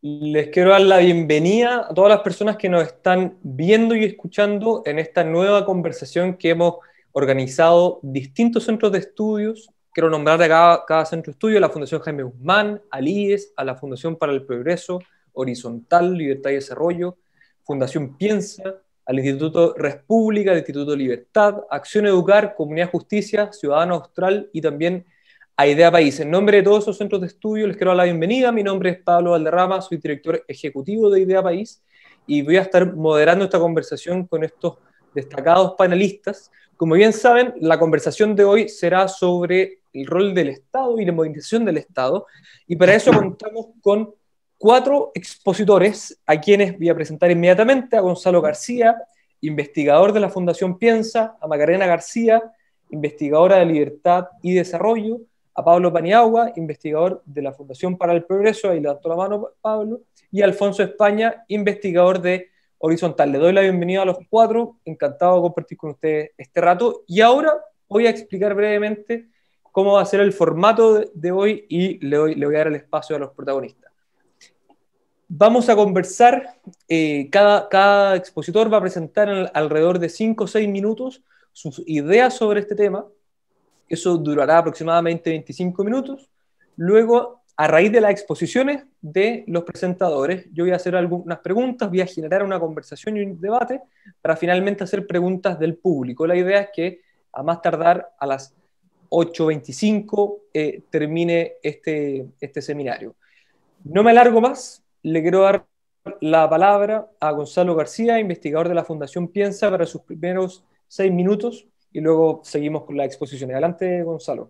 Les quiero dar la bienvenida a todas las personas que nos están viendo y escuchando en esta nueva conversación que hemos organizado distintos centros de estudios. Quiero nombrar a cada centro de estudio: a la Fundación Jaime Guzmán, al IES, a la Fundación para el Progreso, Horizontal, Libertad y Desarrollo, Fundación Piensa, al Instituto República, al Instituto Libertad, Acción Educar, Comunidad Justicia, Ciudadano Austral y también a Idea País. En nombre de todos esos centros de estudio les quiero dar la bienvenida. Mi nombre es Pablo Valderrama, soy director ejecutivo de Idea País y voy a estar moderando esta conversación con estos destacados panelistas. Como bien saben, la conversación de hoy será sobre el rol del Estado y la modernización del Estado, y para eso contamos con 4 expositores a quienes voy a presentar inmediatamente: a Gonzalo García, investigador de la Fundación Piensa; a Macarena García, investigadora de Libertad y Desarrollo; a Pablo Paniagua, investigador de la Fundación para el Progreso, ahí levantó la mano Pablo; y a Alfonso España, investigador de Horizontal. Le doy la bienvenida a los 4, encantado de compartir con ustedes este rato, y ahora voy a explicar brevemente cómo va a ser el formato de hoy y le voy a dar el espacio a los protagonistas. Vamos a conversar, cada expositor va a presentar en alrededor de 5 o 6 minutos sus ideas sobre este tema. Eso durará aproximadamente 25 minutos. Luego, a raíz de las exposiciones de los presentadores, yo voy a hacer algunas preguntas, voy a generar una conversación y un debate para finalmente hacer preguntas del público. La idea es que a más tardar a las 8:25 termine este seminario. No me alargo más, le quiero dar la palabra a Gonzalo García, investigador de la Fundación Piensa, para sus primeros 6 minutos, y luego seguimos con la exposición. Adelante, Gonzalo.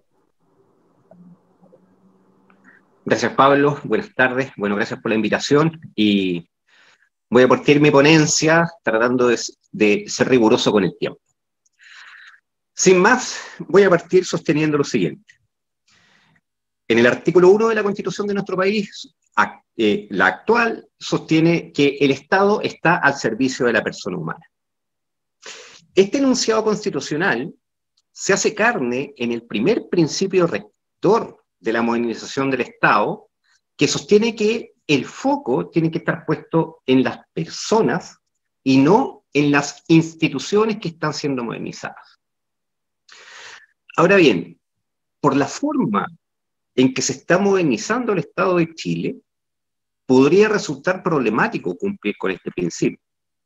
Gracias, Pablo. Buenas tardes. Bueno, gracias por la invitación. Y voy a partir mi ponencia tratando de ser riguroso con el tiempo. Sin más, voy a partir sosteniendo lo siguiente. En el artículo 1 de la Constitución de nuestro país, la actual sostiene que el Estado está al servicio de la persona humana. Este enunciado constitucional se hace carne en el primer principio rector de la modernización del Estado, que sostiene que el foco tiene que estar puesto en las personas y no en las instituciones que están siendo modernizadas. Ahora bien, por la forma en que se está modernizando el Estado de Chile, podría resultar problemático cumplir con este principio.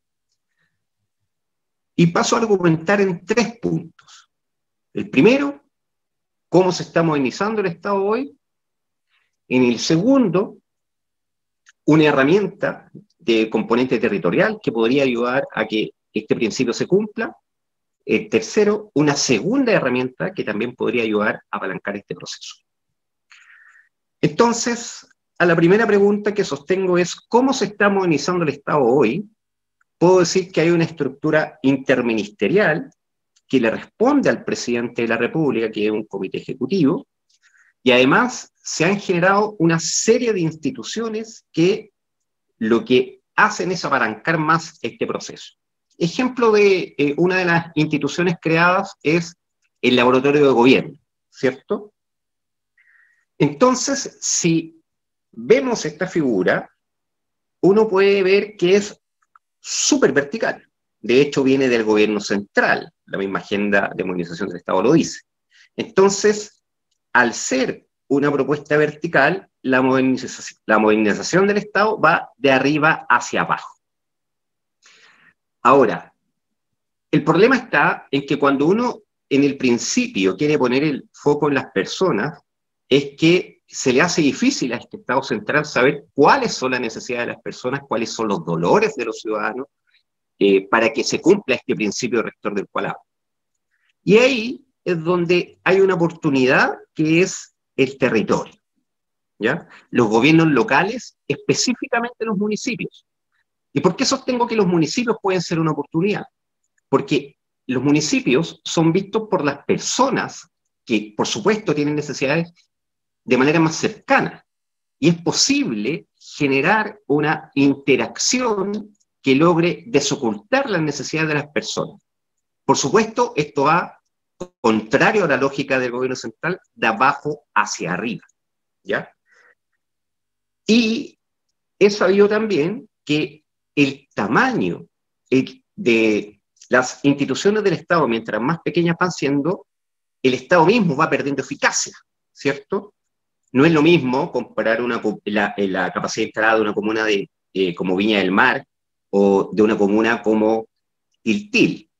Y paso a argumentar en 3 puntos. El primero, cómo se está modernizando el Estado hoy. En el segundo, una herramienta de componente territorial que podría ayudar a que este principio se cumpla. El tercero, una segunda herramienta que también podría ayudar a apalancar este proceso. Entonces, a la primera pregunta que sostengo es: ¿cómo se está modernizando el Estado hoy? Puedo decir que hay una estructura interministerial que le responde al presidente de la República, que es un comité ejecutivo, y además se han generado una serie de instituciones que lo que hacen es apalancar más este proceso. Ejemplo de una de las instituciones creadas es el Laboratorio de Gobierno, ¿cierto? Entonces, si vemos esta figura, uno puede ver que es súper vertical. De hecho, viene del gobierno central. La misma agenda de modernización del Estado lo dice. Entonces, al ser una propuesta vertical, la modernización del Estado va de arriba hacia abajo. Ahora, el problema está en que cuando uno en el principio quiere poner el foco en las personas, es que se le hace difícil a este Estado central saber cuáles son las necesidades de las personas, cuáles son los dolores de los ciudadanos, para que se cumpla este principio rector del cual hablo. Y ahí es donde hay una oportunidad que es el territorio, ¿ya? Los gobiernos locales, específicamente los municipios. ¿Y por qué sostengo que los municipios pueden ser una oportunidad? Porque los municipios son vistos por las personas que, por supuesto, tienen necesidades de manera más cercana. Y es posible generar una interacción que logre desocultar las necesidades de las personas. Por supuesto, esto va contrario a la lógica del gobierno central, de abajo hacia arriba, ¿ya? Y es sabido también que el tamaño de las instituciones del Estado, mientras más pequeñas van siendo, el Estado mismo va perdiendo eficacia, ¿cierto? No es lo mismo comparar la capacidad instalada de una comuna como Viña del Mar o de una comuna como Tiltil.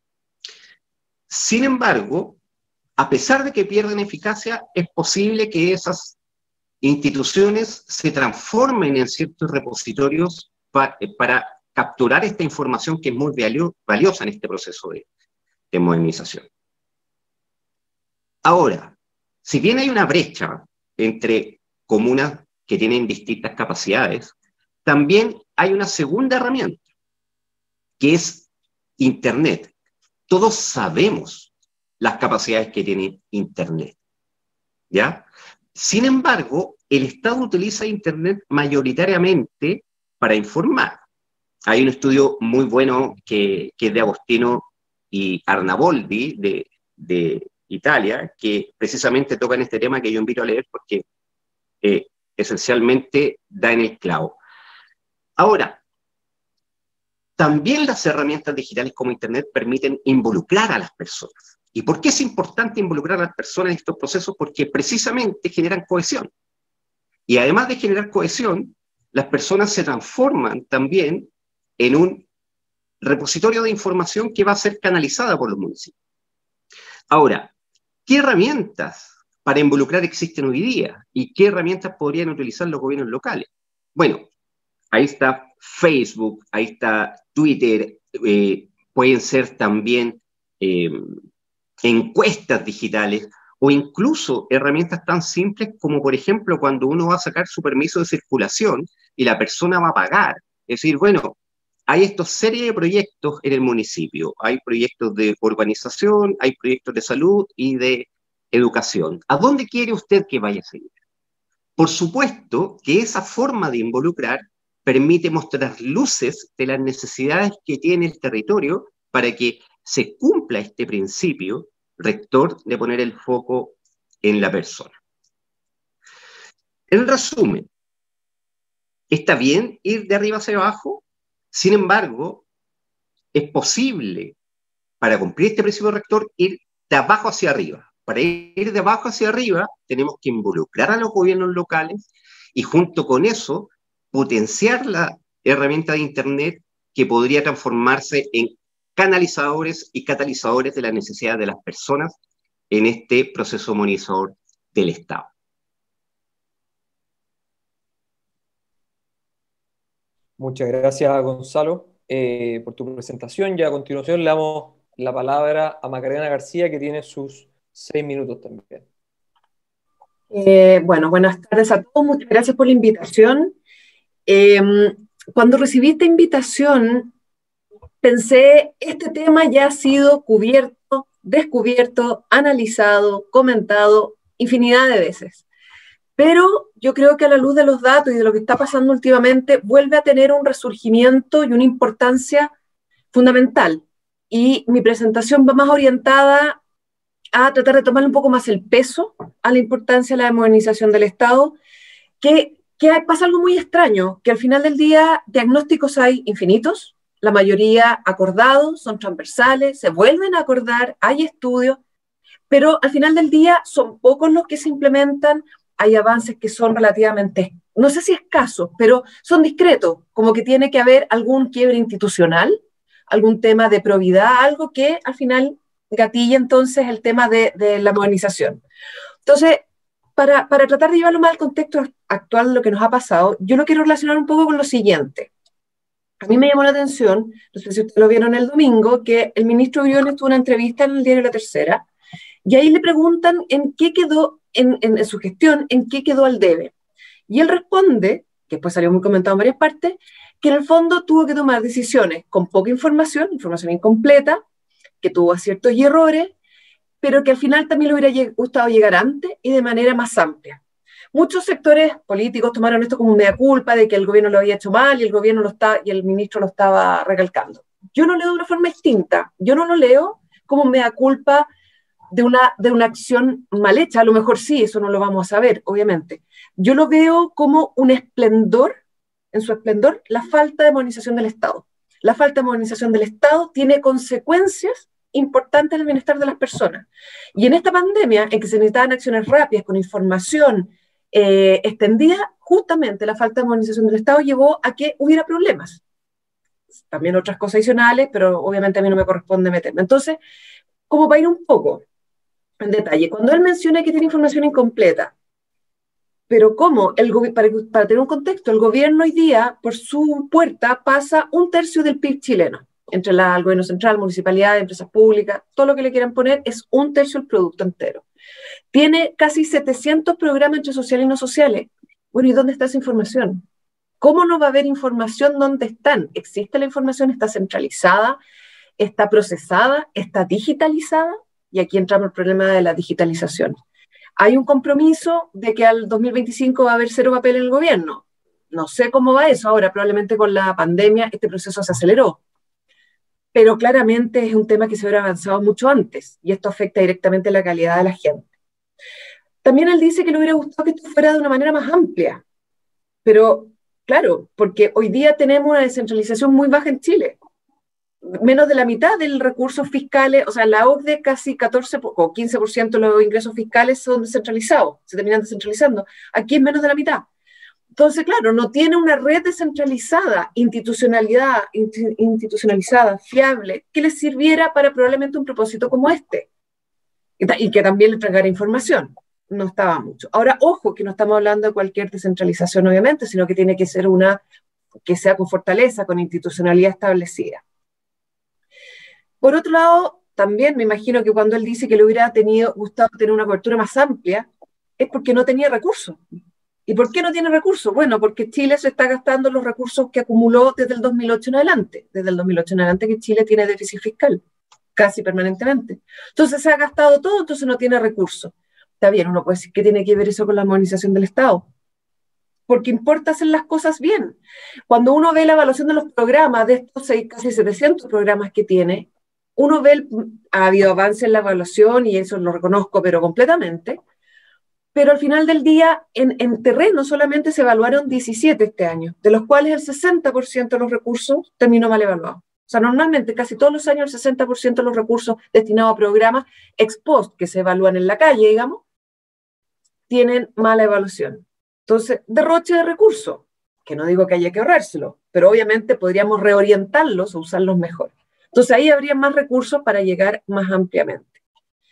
Sin embargo, a pesar de que pierden eficacia, es posible que esas instituciones se transformen en ciertos repositorios para capturar esta información que es muy valiosa en este proceso de modernización. Ahora, si bien hay una brecha entre comunas que tienen distintas capacidades, también hay una segunda herramienta, que es Internet. Todos sabemos las capacidades que tiene Internet, ¿ya? Sin embargo, el Estado utiliza Internet mayoritariamente para informar. Hay un estudio muy bueno que es de Agostino y Arnaboldi, de Italia, que precisamente toca en este tema que yo invito a leer porque esencialmente da en el clavo. Ahora, también las herramientas digitales como Internet permiten involucrar a las personas. ¿Y por qué es importante involucrar a las personas en estos procesos? Porque precisamente generan cohesión. Y además de generar cohesión, las personas se transforman también en un repositorio de información que va a ser canalizada por los municipios. Ahora, ¿qué herramientas para involucrar existen hoy día? ¿Y qué herramientas podrían utilizar los gobiernos locales? Bueno, ahí está Facebook, ahí está Twitter, pueden ser también encuestas digitales o incluso herramientas tan simples como, por ejemplo, cuando uno va a sacar su permiso de circulación y la persona va a pagar. Es decir, bueno, hay esta serie de proyectos en el municipio. Hay proyectos de urbanización, hay proyectos de salud y de educación. ¿A dónde quiere usted que vaya a seguir? Por supuesto que esa forma de involucrar permite mostrar luces de las necesidades que tiene el territorio para que se cumpla este principio rector de poner el foco en la persona. En resumen, está bien ir de arriba hacia abajo, sin embargo, es posible, para cumplir este principio rector, ir de abajo hacia arriba. Para ir de abajo hacia arriba, tenemos que involucrar a los gobiernos locales y junto con eso, potenciar la herramienta de Internet que podría transformarse en canalizadores y catalizadores de las necesidades de las personas en este proceso monitorizador del Estado. Muchas gracias, Gonzalo, por tu presentación. Y a continuación le damos la palabra a Macarena García, que tiene sus 6 minutos también. Bueno, buenas tardes a todos. Muchas gracias por la invitación. Cuando recibí esta invitación, pensé, este tema ya ha sido cubierto, descubierto, analizado, comentado infinidad de veces. Pero yo creo que a la luz de los datos y de lo que está pasando últimamente, vuelve a tener un resurgimiento y una importancia fundamental. Y mi presentación va más orientada a tratar de tomarle un poco más el peso a la importancia de la modernización del Estado, que pasa algo muy extraño, que al final del día diagnósticos hay infinitos, la mayoría acordados, son transversales, se vuelven a acordar, hay estudios, pero al final del día son pocos los que se implementan, hay avances que son relativamente, no sé si escasos, pero son discretos, como que tiene que haber algún quiebre institucional, algún tema de probidad, algo que al final gatilla entonces el tema de la modernización. Entonces, para tratar de llevarlo más al contexto actual de lo que nos ha pasado, yo lo quiero relacionar un poco con lo siguiente. A mí me llamó la atención, no sé si ustedes lo vieron el domingo, que el ministro Briones tuvo una entrevista en el diario La Tercera, y ahí le preguntan en qué quedó, en su gestión, en qué quedó al debe. Y él responde, que después salió muy comentado en varias partes, que en el fondo tuvo que tomar decisiones con poca información incompleta, que tuvo aciertos y errores, pero que al final también le hubiera gustado llegar antes y de manera más amplia. Muchos sectores políticos tomaron esto como mea culpa de que el gobierno lo había hecho mal y el ministro lo estaba recalcando. Yo lo leo de una forma distinta. Yo no lo leo como mea culpa de una acción mal hecha. A lo mejor sí, eso no lo vamos a saber, obviamente. Yo lo veo como un esplendor en su esplendor, la falta de modernización del Estado. La falta de modernización del Estado tiene consecuencias importantes en el bienestar de las personas. Y en esta pandemia, en que se necesitaban acciones rápidas, con información extendida, justamente la falta de modernización del Estado llevó a que hubiera problemas. También otras cosas adicionales, pero obviamente a mí no me corresponde meterme. Entonces, como para ir un poco en detalle, cuando él menciona que tiene información incompleta, pero ¿cómo? Para tener un contexto, el gobierno hoy día, por su puerta, pasa 1/3 del PIB chileno. Entre el gobierno central, municipalidades, empresas públicas, todo lo que le quieran poner es 1/3 del producto entero. Tiene casi 700 programas entre sociales y no sociales. Bueno, ¿y dónde está esa información? ¿Cómo no va a haber información? ¿Dónde están? ¿Existe la información? ¿Está centralizada? ¿Está procesada? ¿Está digitalizada? Y aquí entramos el problema de la digitalización. Hay un compromiso de que al 2025 va a haber 0 papel en el gobierno. No sé cómo va eso ahora, probablemente con la pandemia este proceso se aceleró. Pero claramente es un tema que se hubiera avanzado mucho antes, y esto afecta directamente la calidad de la gente. También él dice que le hubiera gustado que esto fuera de una manera más amplia, pero claro, porque hoy día tenemos una descentralización muy baja en Chile. Menos de la mitad de los recursos fiscales, o sea, la OCDE casi 14 o 15% de los ingresos fiscales son descentralizados, se terminan descentralizando. Aquí es menos de la mitad. Entonces, claro, no tiene una red descentralizada, institucionalizada, fiable, que le sirviera para probablemente un propósito como este, y que también le entregara información. No estaba mucho. Ahora, ojo, que no estamos hablando de cualquier descentralización, obviamente, sino que tiene que ser una que sea con fortaleza, con institucionalidad establecida. Por otro lado, también me imagino que cuando él dice que le hubiera gustado tener una cobertura más amplia, es porque no tenía recursos. ¿Y por qué no tiene recursos? Bueno, porque Chile se está gastando los recursos que acumuló desde el 2008 en adelante. Desde el 2008 en adelante que Chile tiene déficit fiscal, casi permanentemente. Entonces se ha gastado todo, entonces no tiene recursos. Está bien, uno puede decir que tiene que ver eso con la modernización del Estado. Porque importa hacer las cosas bien. Cuando uno ve la evaluación de los programas, de estos casi 700 programas que tiene, uno ve, ha habido avance en la evaluación y eso lo reconozco, pero completamente. Pero al final del día, en terreno solamente se evaluaron 17 este año, de los cuales el 60% de los recursos terminó mal evaluado. O sea, normalmente casi todos los años el 60% de los recursos destinados a programas ex post, que se evalúan en la calle, digamos, tienen mala evaluación. Entonces, derroche de recursos, que no digo que haya que ahorrárselo, pero obviamente podríamos reorientarlos o usarlos mejor. Entonces ahí habría más recursos para llegar más ampliamente.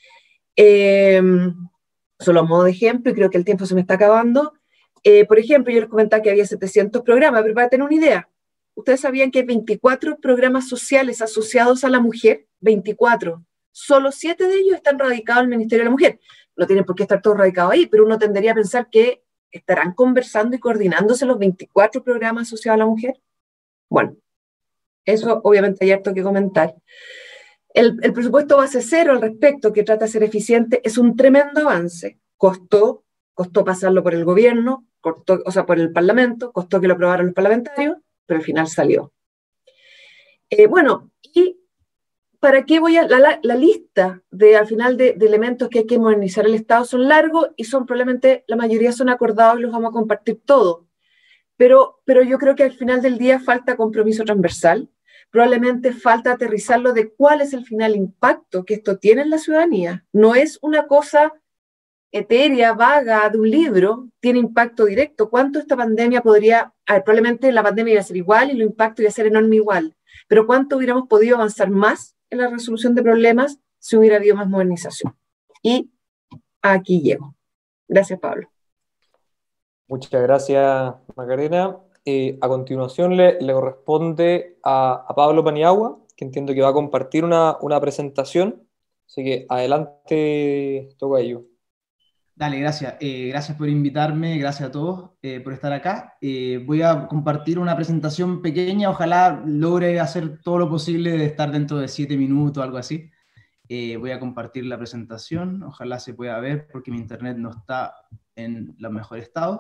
Solo a modo de ejemplo, y creo que el tiempo se me está acabando, por ejemplo, yo les comentaba que había 700 programas, pero para tener una idea, ¿ustedes sabían que hay 24 programas sociales asociados a la mujer? 24. Solo 7 de ellos están radicados en el Ministerio de la Mujer. No tienen por qué estar todos radicados ahí, pero uno tendería a pensar que estarán conversando y coordinándose los 24 programas asociados a la mujer. Bueno, eso obviamente hay harto que comentar. El presupuesto base cero al respecto, que trata de ser eficiente, es un tremendo avance. Costó pasarlo por el gobierno, por el Parlamento, costó que lo aprobaran los parlamentarios, pero al final salió. Bueno, y ¿para qué voy a...? La lista al final de elementos que hay que modernizar el Estado son largos y probablemente la mayoría son acordados y los vamos a compartir todos. Pero yo creo que al final del día falta compromiso transversal, probablemente falta aterrizarlo de cuál es el final impacto que esto tiene en la ciudadanía. No es una cosa etérea, vaga, de un libro, tiene impacto directo. ¿Cuánto esta pandemia podría...? Probablemente la pandemia iba a ser igual y los impactos iba a ser enorme igual, pero ¿cuánto hubiéramos podido avanzar más en la resolución de problemas si hubiera habido más modernización? Y aquí llego. Gracias, Pablo. Muchas gracias, Macarena. A continuación le corresponde a Pablo Paniagua, que entiendo que va a compartir una presentación. Así que adelante, tocayo. Dale, gracias. Gracias por invitarme, gracias a todos por estar acá. Voy a compartir una presentación pequeña, ojalá logre hacer todo lo posible de estar dentro de 7 minutos, algo así. Voy a compartir la presentación, ojalá se pueda ver porque mi internet no está en los mejores estados.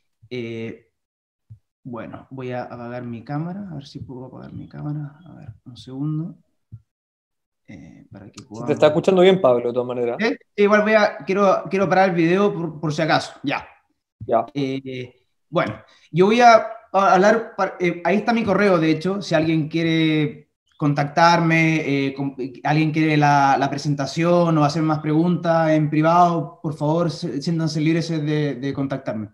Bueno, voy a apagar mi cámara, a ver si puedo apagar mi cámara. A ver, un segundo. Para que podamos... Se te está escuchando bien, Pablo, de todas maneras. Igual quiero parar el video por si acaso. Ya. Ya. Bueno, yo voy a hablar, ahí está mi correo, de hecho, si alguien quiere contactarme, alguien quiere la presentación o hacer más preguntas en privado, por favor, siéntanse libres de contactarme.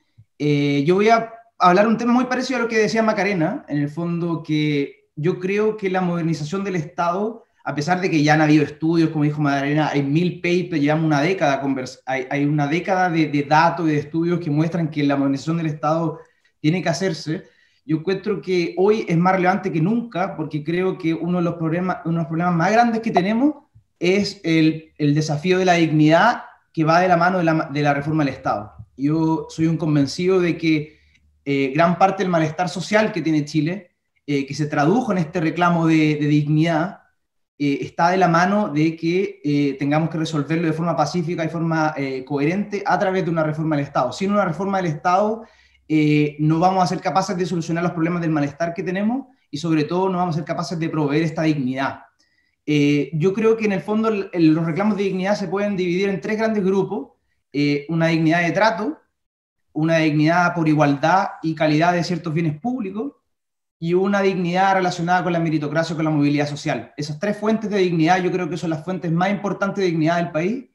Yo voy a hablar un tema muy parecido a lo que decía Macarena, en el fondo, que yo creo que la modernización del Estado, a pesar de que ya han habido estudios, como dijo Macarena, hay 1000 papers, llevamos una década, hay una década de datos y de estudios que muestran que la modernización del Estado tiene que hacerse. Yo encuentro que hoy es más relevante que nunca, porque creo que uno de los problemas más grandes que tenemos es el desafío de la dignidad que va de la mano de la reforma del Estado. Yo soy un convencido de que gran parte del malestar social que tiene Chile, que se tradujo en este reclamo de dignidad, está de la mano de que tengamos que resolverlo de forma pacífica y forma coherente a través de una reforma del Estado. Sin una reforma del Estado, no vamos a ser capaces de solucionar los problemas del malestar que tenemos y sobre todo no vamos a ser capaces de proveer esta dignidad. Yo creo que en el fondo los reclamos de dignidad se pueden dividir en 3 grandes grupos: una dignidad de trato, una dignidad por igualdad y calidad de ciertos bienes públicos y una dignidad relacionada con la meritocracia o con la movilidad social. Esas 3 fuentes de dignidad yo creo que son las fuentes más importantes de dignidad del país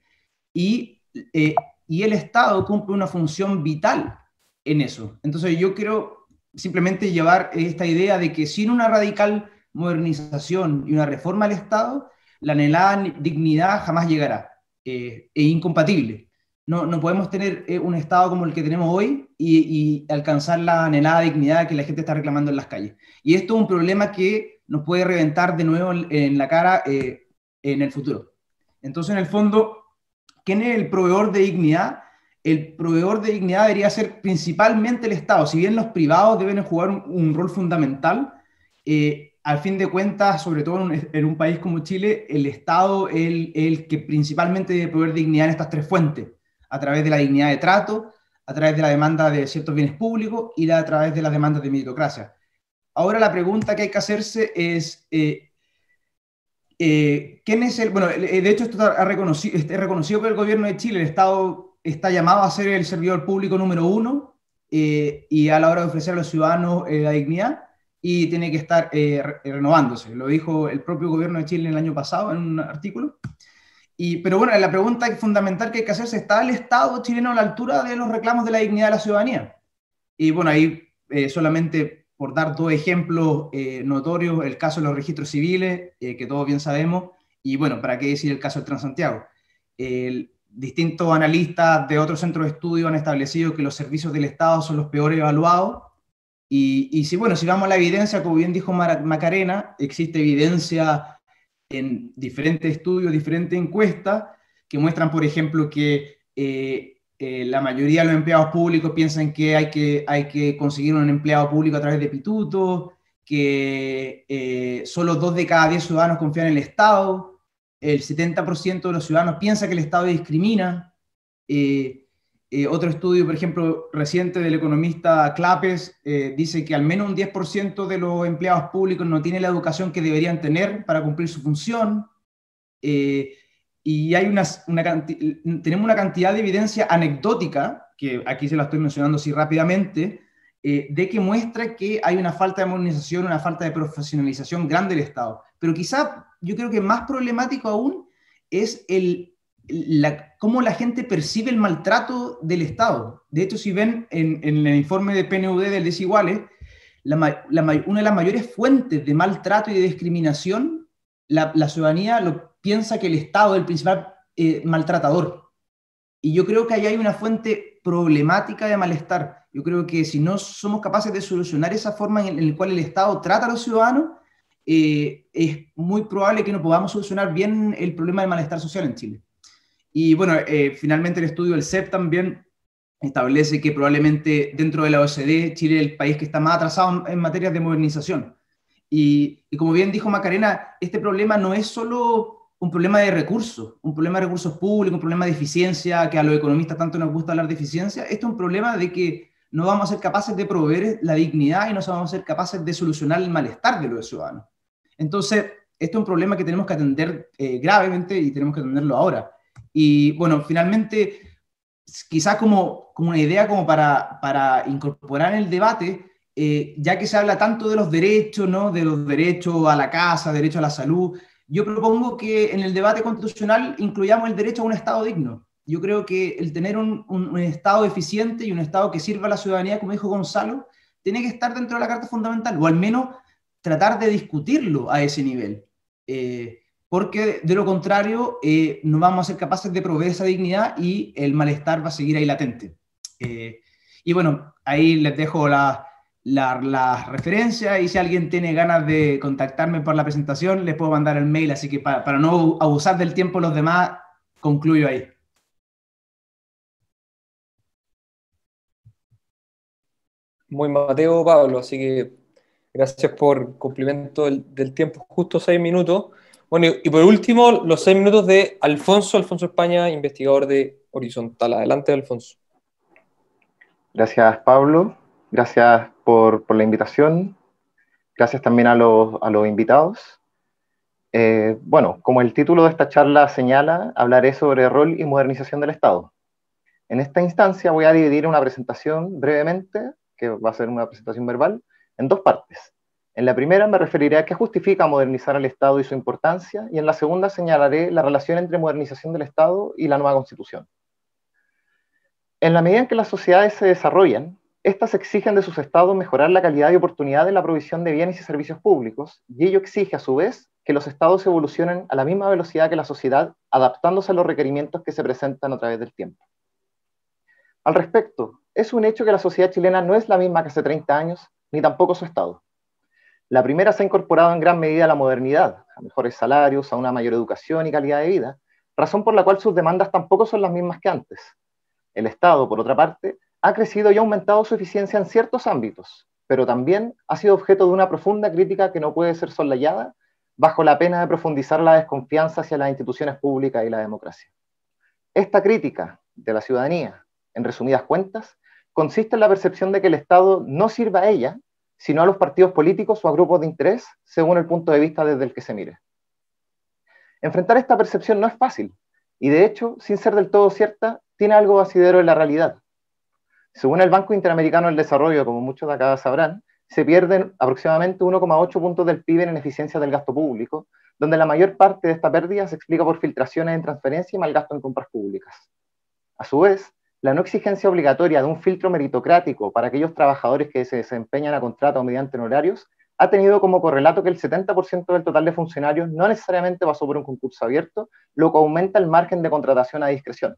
y el Estado cumple una función vital en eso. Entonces yo quiero simplemente llevar esta idea de que sin una radical modernización y una reforma al Estado, la anhelada dignidad jamás llegará. Es incompatible. No podemos tener un Estado como el que tenemos hoy y alcanzar la anhelada dignidad que la gente está reclamando en las calles. Y esto es un problema que nos puede reventar de nuevo en la cara en el futuro. Entonces, en el fondo, ¿quién es el proveedor de dignidad? El proveedor de dignidad debería ser principalmente el Estado. Si bien los privados deben jugar un rol fundamental, al fin de cuentas, sobre todo en un país como Chile, el Estado es el que principalmente debe proveer dignidad en estas 3 fuentes, a través de la dignidad de trato, a través de la demanda de ciertos bienes públicos y a través de las demandas de meritocracia. Ahora la pregunta que hay que hacerse es, ¿quién es el...? Bueno, de hecho esto está reconocido por el gobierno de Chile. El Estado está llamado a ser el servidor público número 1 y a la hora de ofrecer a los ciudadanos la dignidad, y tiene que estar renovándose. Lo dijo el propio gobierno de Chile el año pasado en un artículo. Pero bueno, la pregunta fundamental que hay que hacerse: ¿está el Estado chileno a la altura de los reclamos de la dignidad de la ciudadanía? Y bueno, ahí solamente por dar 2 ejemplos notorios, el caso de los registros civiles, que todos bien sabemos, y bueno, ¿para qué decir el caso del Transantiago? Distintos analistas de otros centros de estudio han establecido que los servicios del Estado son los peores evaluados, y si vamos a la evidencia, como bien dijo Macarena, existe evidencia en diferentes estudios, diferentes encuestas, que muestran, por ejemplo, que la mayoría de los empleados públicos piensan que hay que conseguir un empleado público a través de pitutos, que solo 2 de cada 10 ciudadanos confían en el Estado, el 70% de los ciudadanos piensa que el Estado discrimina. Otro estudio, por ejemplo, reciente del economista Clapes, dice que al menos un 10% de los empleados públicos no tiene la educación que deberían tener para cumplir su función. Y hay tenemos una cantidad de evidencia anecdótica, que aquí se la estoy mencionando así rápidamente, de que muestra que hay una falta de modernización, una falta de profesionalización grande del Estado. Pero quizá yo creo que más problemático aún es cómo la gente percibe el maltrato del Estado. De hecho, si ven en el informe de PNUD del Desiguales, una de las mayores fuentes de maltrato y de discriminación, la ciudadanía piensa que el Estado es el principal maltratador. Y yo creo que ahí hay una fuente problemática de malestar. Yo creo que si no somos capaces de solucionar esa forma en la cual el Estado trata a los ciudadanos, es muy probable que no podamos solucionar bien el problema del malestar social en Chile. Y bueno, finalmente el estudio del CEP también establece que probablemente dentro de la OECD, Chile es el país que está más atrasado en materias de modernización. Y como bien dijo Macarena, este problema no es solo un problema de recursos, un problema de recursos públicos, un problema de eficiencia, que a los economistas tanto nos gusta hablar de eficiencia. Esto es un problema de que no vamos a ser capaces de proveer la dignidad y no vamos a ser capaces de solucionar el malestar de los ciudadanos. Entonces, esto es un problema que tenemos que atender gravemente y tenemos que atenderlo ahora. Y bueno, finalmente, quizás como una idea como para incorporar en el debate, ya que se habla tanto de los derechos, ¿no? De los derechos a la casa, derecho a la salud, yo propongo que en el debate constitucional incluyamos el derecho a un Estado digno. Yo creo que el tener un Estado eficiente y un Estado que sirva a la ciudadanía, como dijo Gonzalo, tiene que estar dentro de la Carta Fundamental, o al menos tratar de discutirlo a ese nivel. Porque de lo contrario no vamos a ser capaces de proveer esa dignidad y el malestar va a seguir ahí latente. Y bueno, ahí les dejo la referencia, y si alguien tiene ganas de contactarme por la presentación, les puedo mandar el mail, así que para no abusar del tiempo de los demás, concluyo ahí. Muy Mateo, Pablo, así que gracias por cumplimiento del tiempo, justo 6 minutos. Bueno, y por último, los 6 minutos de Alfonso España, investigador de Horizontal. Adelante, Alfonso. Gracias, Pablo. Gracias por la invitación. Gracias también a los invitados. Bueno, como el título de esta charla señala, hablaré sobre rol y modernización del Estado. En esta instancia voy a dividir una presentación brevemente, que va a ser una presentación verbal, en dos partes. En la primera me referiré a qué justifica modernizar al Estado y su importancia, y en la segunda señalaré la relación entre modernización del Estado y la nueva Constitución. En la medida en que las sociedades se desarrollan, estas exigen de sus estados mejorar la calidad y oportunidad de la provisión de bienes y servicios públicos, y ello exige a su vez que los estados evolucionen a la misma velocidad que la sociedad, adaptándose a los requerimientos que se presentan a través del tiempo. Al respecto, es un hecho que la sociedad chilena no es la misma que hace 30 años, ni tampoco su estado. La primera se ha incorporado en gran medida a la modernidad, a mejores salarios, a una mayor educación y calidad de vida, razón por la cual sus demandas tampoco son las mismas que antes. El Estado, por otra parte, ha crecido y ha aumentado su eficiencia en ciertos ámbitos, pero también ha sido objeto de una profunda crítica que no puede ser soslayada bajo la pena de profundizar la desconfianza hacia las instituciones públicas y la democracia. Esta crítica de la ciudadanía, en resumidas cuentas, consiste en la percepción de que el Estado no sirve a ella, sino a los partidos políticos o a grupos de interés, según el punto de vista desde el que se mire. Enfrentar esta percepción no es fácil, y de hecho, sin ser del todo cierta, tiene algo asidero en la realidad. Según el Banco Interamericano del Desarrollo, como muchos de acá sabrán, se pierden aproximadamente 1,8 puntos del PIB en eficiencia del gasto público, donde la mayor parte de esta pérdida se explica por filtraciones en transferencia y mal gasto en compras públicas. A su vez, la no exigencia obligatoria de un filtro meritocrático para aquellos trabajadores que se desempeñan a contrato o mediante honorarios ha tenido como correlato que el 70% del total de funcionarios no necesariamente pasó por un concurso abierto, lo que aumenta el margen de contratación a discreción.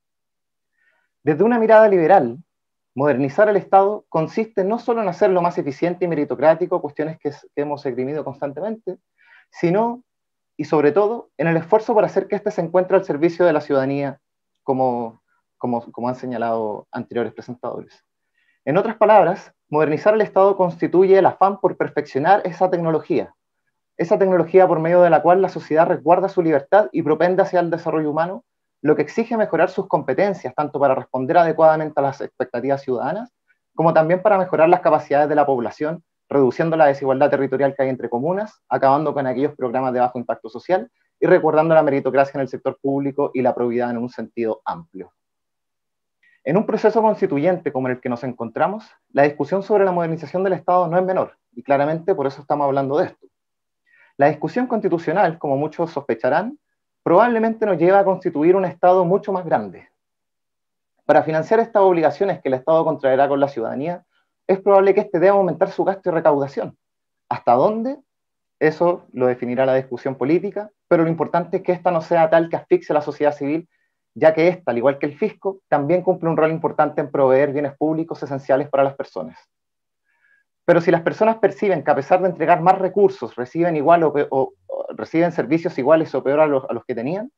Desde una mirada liberal, modernizar el Estado consiste no solo en hacerlo más eficiente y meritocrático, cuestiones que hemos esgrimido constantemente, sino, y sobre todo, en el esfuerzo por hacer que éste se encuentre al servicio de la ciudadanía, como han señalado anteriores presentadores. En otras palabras, modernizar el Estado constituye el afán por perfeccionar esa tecnología por medio de la cual la sociedad resguarda su libertad y propende hacia el desarrollo humano, lo que exige mejorar sus competencias, tanto para responder adecuadamente a las expectativas ciudadanas, como también para mejorar las capacidades de la población, reduciendo la desigualdad territorial que hay entre comunas, acabando con aquellos programas de bajo impacto social y recordando la meritocracia en el sector público y la probidad en un sentido amplio. En un proceso constituyente como el que nos encontramos, la discusión sobre la modernización del Estado no es menor, y claramente por eso estamos hablando de esto. La discusión constitucional, como muchos sospecharán, probablemente nos lleva a constituir un Estado mucho más grande. Para financiar estas obligaciones que el Estado contraerá con la ciudadanía, es probable que éste deba aumentar su gasto y recaudación. ¿Hasta dónde? Eso lo definirá la discusión política, pero lo importante es que esta no sea tal que asfixie a la sociedad civil, ya que esta, al igual que el fisco, también cumple un rol importante en proveer bienes públicos esenciales para las personas. Pero si las personas perciben que a pesar de entregar más recursos, reciben igual o reciben servicios iguales o peor a los que tenían,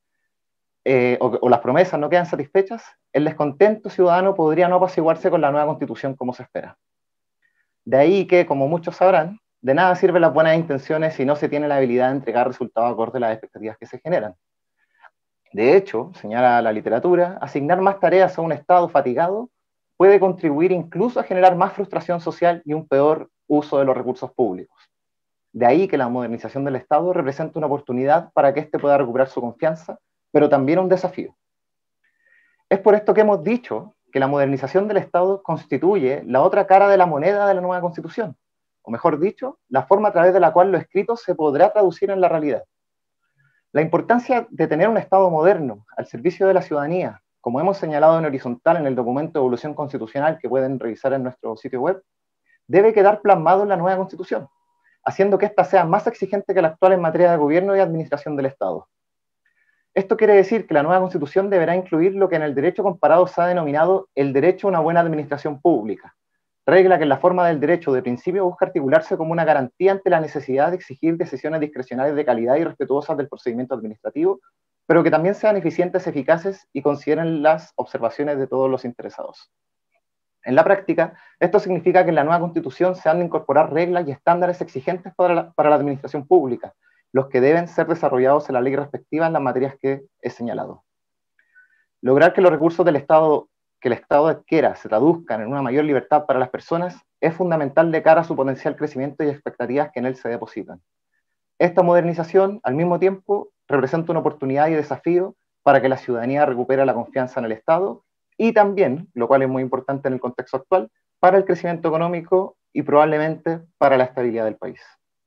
o las promesas no quedan satisfechas, el descontento ciudadano podría no apaciguarse con la nueva Constitución como se espera. De ahí que, como muchos sabrán, de nada sirven las buenas intenciones si no se tiene la habilidad de entregar resultados acordes a las expectativas que se generan. De hecho, señala la literatura, asignar más tareas a un Estado fatigado puede contribuir incluso a generar más frustración social y un peor uso de los recursos públicos. De ahí que la modernización del Estado representa una oportunidad para que éste pueda recuperar su confianza, pero también un desafío. Es por esto que hemos dicho que la modernización del Estado constituye la otra cara de la moneda de la nueva Constitución, o mejor dicho, la forma a través de la cual lo escrito se podrá traducir en la realidad. La importancia de tener un Estado moderno al servicio de la ciudadanía, como hemos señalado en horizontal en el documento de evolución constitucional que pueden revisar en nuestro sitio web, debe quedar plasmado en la nueva Constitución, haciendo que ésta sea más exigente que la actual en materia de gobierno y administración del Estado. Esto quiere decir que la nueva Constitución deberá incluir lo que en el derecho comparado se ha denominado el derecho a una buena administración pública, regla que en la forma del derecho de principio busca articularse como una garantía ante la necesidad de exigir decisiones discrecionales de calidad y respetuosas del procedimiento administrativo, pero que también sean eficientes, eficaces y consideren las observaciones de todos los interesados. En la práctica, esto significa que en la nueva Constitución se han de incorporar reglas y estándares exigentes para la administración pública, los que deben ser desarrollados en la ley respectiva en las materias que he señalado. Lograr que los recursos del Estado que el Estado adquiera se traduzcan en una mayor libertad para las personas es fundamental de cara a su potencial crecimiento y expectativas que en él se depositan. Esta modernización, al mismo tiempo, representa una oportunidad y desafío para que la ciudadanía recupere la confianza en el Estado y también, lo cual es muy importante en el contexto actual, para el crecimiento económico y probablemente para la estabilidad del país.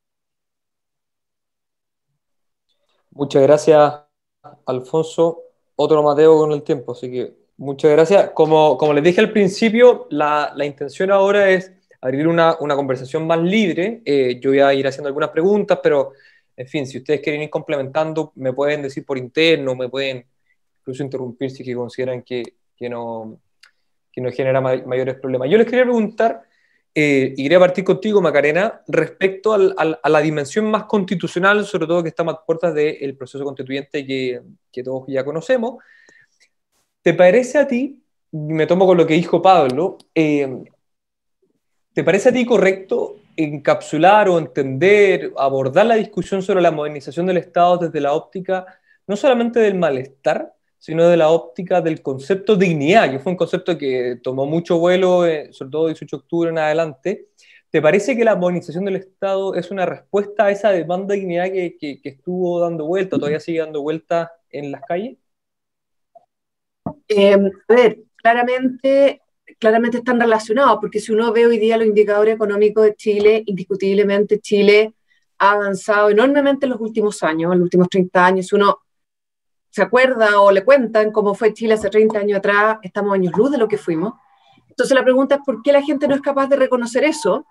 Muchas gracias, Alfonso. Otro Mateo con el tiempo, así que muchas gracias. Como les dije al principio, la intención ahora es abrir una conversación más libre. Yo voy a ir haciendo algunas preguntas, pero, en fin, si ustedes quieren ir complementando, me pueden decir por interno, me pueden incluso interrumpir si que consideran que no genera mayores problemas. Yo les quería preguntar, y quería partir contigo, Macarena, respecto a la dimensión más constitucional, sobre todo que está más puertas del proceso constituyente que todos ya conocemos. ¿Te parece a ti, me tomo con lo que dijo Pablo, ¿te parece a ti correcto encapsular o entender, abordar la discusión sobre la modernización del Estado desde la óptica no solamente del malestar, sino de la óptica del concepto dignidad, que fue un concepto que tomó mucho vuelo, sobre todo 18 de octubre en adelante? ¿Te parece que la modernización del Estado es una respuesta a esa demanda de dignidad que estuvo dando vuelta, todavía sigue dando vuelta en las calles? A ver, claramente están relacionados, porque si uno ve hoy día los indicadores económicos de Chile, indiscutiblemente Chile ha avanzado enormemente en los últimos años, en los últimos 30 años. Si uno se acuerda o le cuentan cómo fue Chile hace 30 años atrás, estamos años luz de lo que fuimos. Entonces la pregunta es ¿por qué la gente no es capaz de reconocer eso?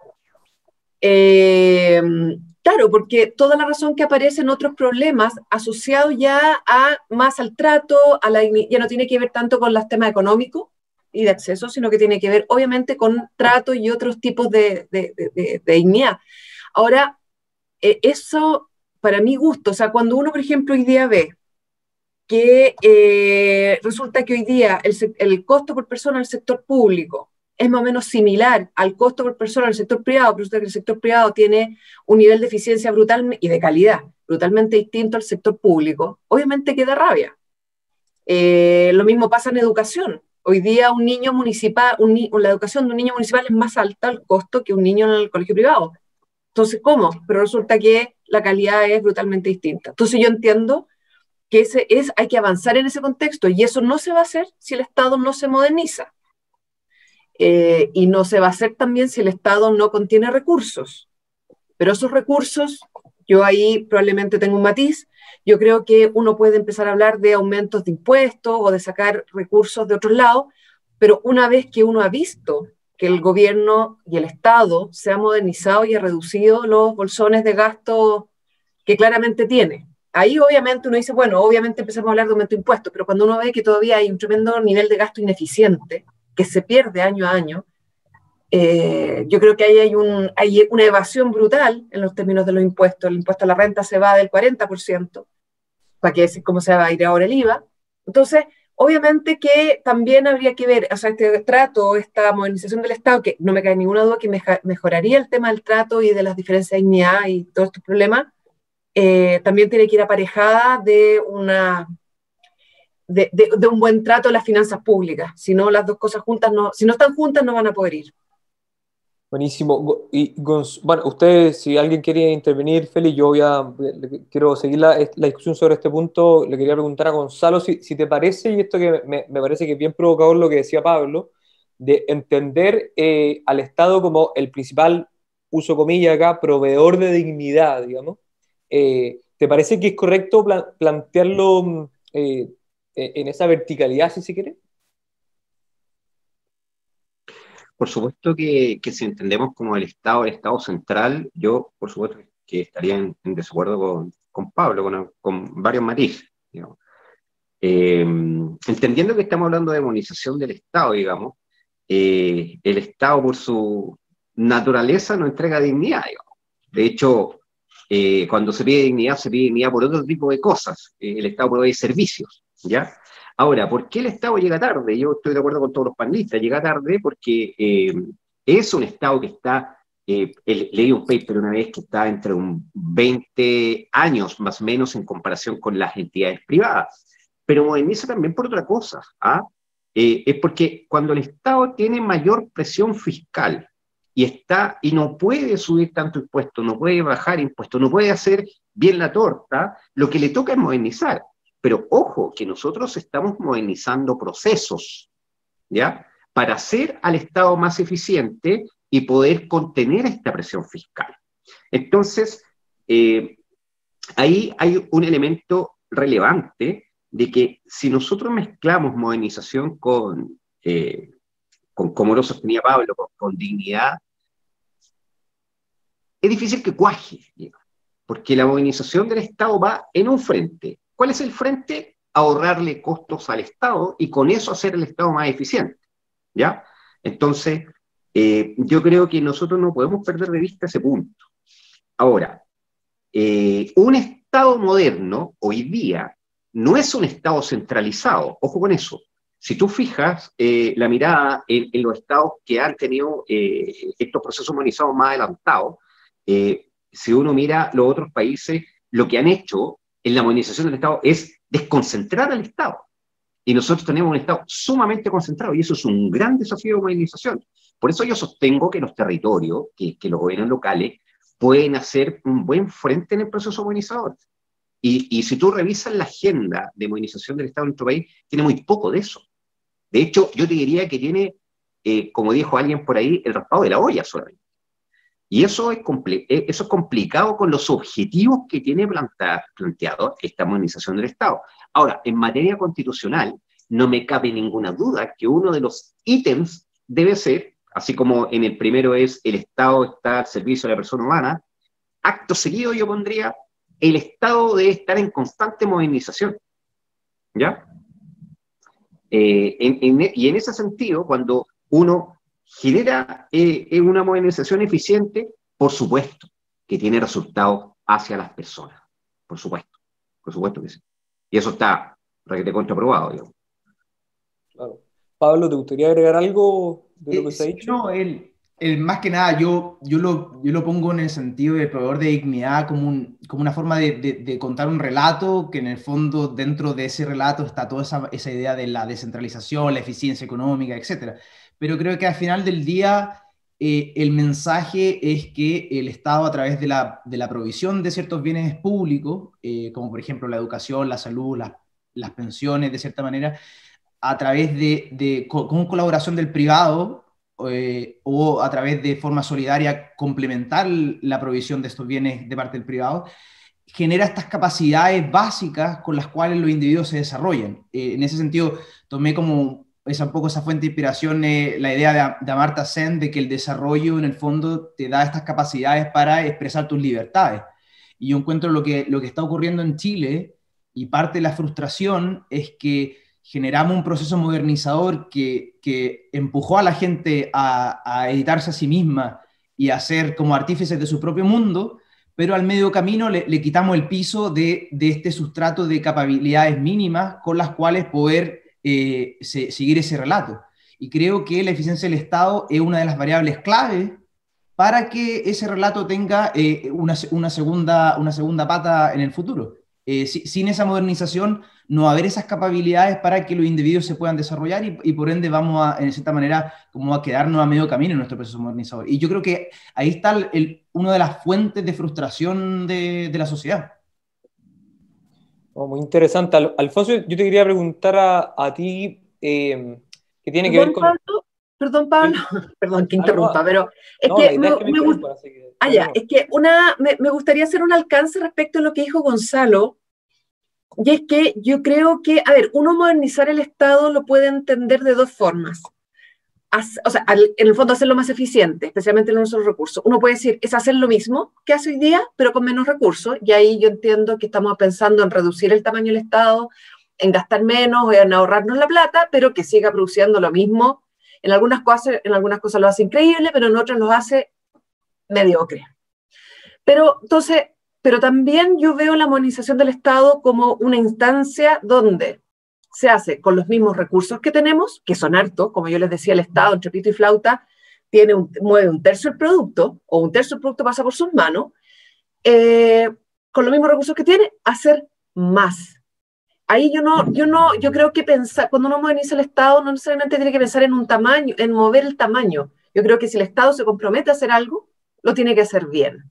Claro, porque toda la razón que aparecen otros problemas asociados ya más al trato, ya no tiene que ver tanto con los temas económicos y de acceso, sino que tiene que ver obviamente con trato y otros tipos de dignidad. Ahora, eso para mi gusto, o sea, cuando uno, por ejemplo, hoy día ve que resulta que hoy día el costo por persona del sector público es más o menos similar al costo por persona del sector privado, pero resulta que el sector privado tiene un nivel de eficiencia brutal y de calidad brutalmente distinto al sector público, obviamente queda rabia. Lo mismo pasa en educación. Hoy día un niño municipal, la educación de un niño municipal es más alta el costo que un niño en el colegio privado. Entonces, ¿cómo? Pero resulta que la calidad es brutalmente distinta. Entonces yo entiendo que hay que avanzar en ese contexto y eso no se va a hacer si el Estado no se moderniza. Y no se va a hacer también si el Estado no contiene recursos. Pero esos recursos, yo ahí probablemente tengo un matiz, yo creo que uno puede empezar a hablar de aumentos de impuestos o de sacar recursos de otros lados, pero una vez que uno ha visto que el gobierno y el Estado se ha modernizado y ha reducido los bolsones de gasto que claramente tiene, ahí obviamente uno dice, bueno, obviamente empezamos a hablar de aumento de impuestos, pero cuando uno ve que todavía hay un tremendo nivel de gasto ineficiente, que se pierde año a año, yo creo que ahí hay una evasión brutal en los términos de los impuestos. El impuesto a la renta se va del 40%, para que decir cómo se va a ir ahora el IVA. Entonces, obviamente que también habría que ver, o sea, este trato, esta modernización del Estado, que no me cae ninguna duda que mejoraría el tema del trato y de las diferencias de dignidad y todos estos problemas, también tiene que ir aparejada de un buen trato de las finanzas públicas. Si no, las dos cosas juntas, si no están juntas, no van a poder ir. Buenísimo. Bueno, ustedes, si alguien quiere intervenir, Félix, quiero seguir la discusión sobre este punto. Le quería preguntar a Gonzalo si te parece, y esto que me parece que es bien provocador lo que decía Pablo, de entender al Estado como el principal, uso comillas acá, proveedor de dignidad, digamos. ¿Te parece que es correcto plantearlo en esa verticalidad, si se quiere? Por supuesto que si entendemos como el Estado central, yo por supuesto que estaría en desacuerdo con Pablo, con varios matices, digamos. Entendiendo que estamos hablando de demonización del Estado, digamos, el Estado por su naturaleza no entrega dignidad, digamos. De hecho, cuando se pide dignidad por otro tipo de cosas. El Estado provee servicios, ¿ya? Ahora, ¿por qué el Estado llega tarde? Yo estoy de acuerdo con todos los panelistas, llega tarde porque es un Estado que está, leí un paper una vez que está entre un 20 años más o menos en comparación con las entidades privadas, pero moderniza también por otra cosa, ¿ah? Es porque cuando el Estado tiene mayor presión fiscal y no puede subir tanto impuesto, no puede bajar impuestos, no puede hacer bien la torta, lo que le toca es modernizar. Pero ojo, que nosotros estamos modernizando procesos, ¿ya? Para hacer al Estado más eficiente y poder contener esta presión fiscal. Entonces, ahí hay un elemento relevante de que si nosotros mezclamos modernización como lo sostenía Pablo, con dignidad, es difícil que cuaje, digamos, porque la modernización del Estado va en un frente. ¿Cuál es el frente? Ahorrarle costos al Estado y con eso hacer el Estado más eficiente, ¿ya? Entonces, yo creo que nosotros no podemos perder de vista ese punto. Ahora, un Estado moderno, hoy día, no es un Estado centralizado, ojo con eso. Si tú fijas la mirada en los estados que han tenido estos procesos modernizados más adelantados, si uno mira los otros países, lo que han hecho en la modernización del Estado es desconcentrar al Estado. Y nosotros tenemos un Estado sumamente concentrado, y eso es un gran desafío de modernización. Por eso yo sostengo que los territorios, que los gobiernos locales, pueden hacer un buen frente en el proceso modernizador. Y si tú revisas la agenda de modernización del Estado en nuestro país, tiene muy poco de eso. De hecho, yo te diría que tiene, como dijo alguien por ahí, el raspado de la olla solamente. Y eso es complicado con los objetivos que tiene planteado esta modernización del Estado. Ahora, en materia constitucional, no me cabe ninguna duda que uno de los ítems debe ser, así como en el primero es el Estado está al servicio de la persona humana, acto seguido yo pondría, el Estado debe estar en constante modernización, ¿ya? Y en ese sentido, cuando uno genera una modernización eficiente, por supuesto que tiene resultados hacia las personas, por supuesto que sí. Y eso está contraprobado, digamos. Claro. Pablo, ¿te gustaría agregar algo de lo que se ha dicho? No, más que nada, yo lo pongo en el sentido de proveedor de dignidad como una forma de contar un relato que en el fondo dentro de ese relato está toda esa idea de la descentralización, la eficiencia económica, etc. Pero creo que al final del día el mensaje es que el Estado a través de la provisión de ciertos bienes públicos, como por ejemplo la educación, la salud, las pensiones de cierta manera, a través con colaboración del privado, o a través de forma solidaria complementar la provisión de estos bienes de parte del privado, genera estas capacidades básicas con las cuales los individuos se desarrollan. En ese sentido, tomé como un poco esa fuente de inspiración la idea de Amartya Sen de que el desarrollo en el fondo te da estas capacidades para expresar tus libertades. Y yo encuentro lo que está ocurriendo en Chile, y parte de la frustración es que generamos un proceso modernizador que empujó a la gente a editarse a sí misma y a ser como artífices de su propio mundo, pero al medio camino le quitamos el piso de este sustrato de capacidades mínimas con las cuales poder seguir ese relato. Y creo que la eficiencia del Estado es una de las variables clave para que ese relato tenga una segunda pata en el futuro. Sin esa modernización no va a haber esas capacidades para que los individuos se puedan desarrollar y por ende vamos a, en cierta manera, como a quedarnos a medio camino en nuestro proceso modernizador. Y yo creo que ahí está una de las fuentes de frustración de la sociedad. Oh, muy interesante. Alfonso, yo te quería preguntar a ti, que tiene que ver con... Perdón, Pablo, perdón que interrumpa, pero es no, que me gustaría hacer un alcance respecto a lo que dijo Gonzalo, y es que yo creo que, a ver, uno modernizar el Estado lo puede entender de dos formas. O sea, en el fondo hacerlo más eficiente, especialmente en un solo recurso. Uno puede decir, es hacer lo mismo que hace hoy día, pero con menos recursos, y ahí yo entiendo que estamos pensando en reducir el tamaño del Estado, en gastar menos o en ahorrarnos la plata, pero que siga produciendo lo mismo. En algunas cosas lo hace increíble, pero en otras lo hace mediocre. Pero también yo veo la modernización del Estado como una instancia donde se hace con los mismos recursos que tenemos, que son hartos, como yo les decía, el Estado, entre pito y flauta, mueve un tercio del producto, o un tercio del producto pasa por sus manos, con los mismos recursos que tiene, hacer más. Ahí yo creo que cuando uno moderniza el Estado, no necesariamente tiene que pensar en un tamaño, en mover el tamaño. Yo creo que si el Estado se compromete a hacer algo, lo tiene que hacer bien.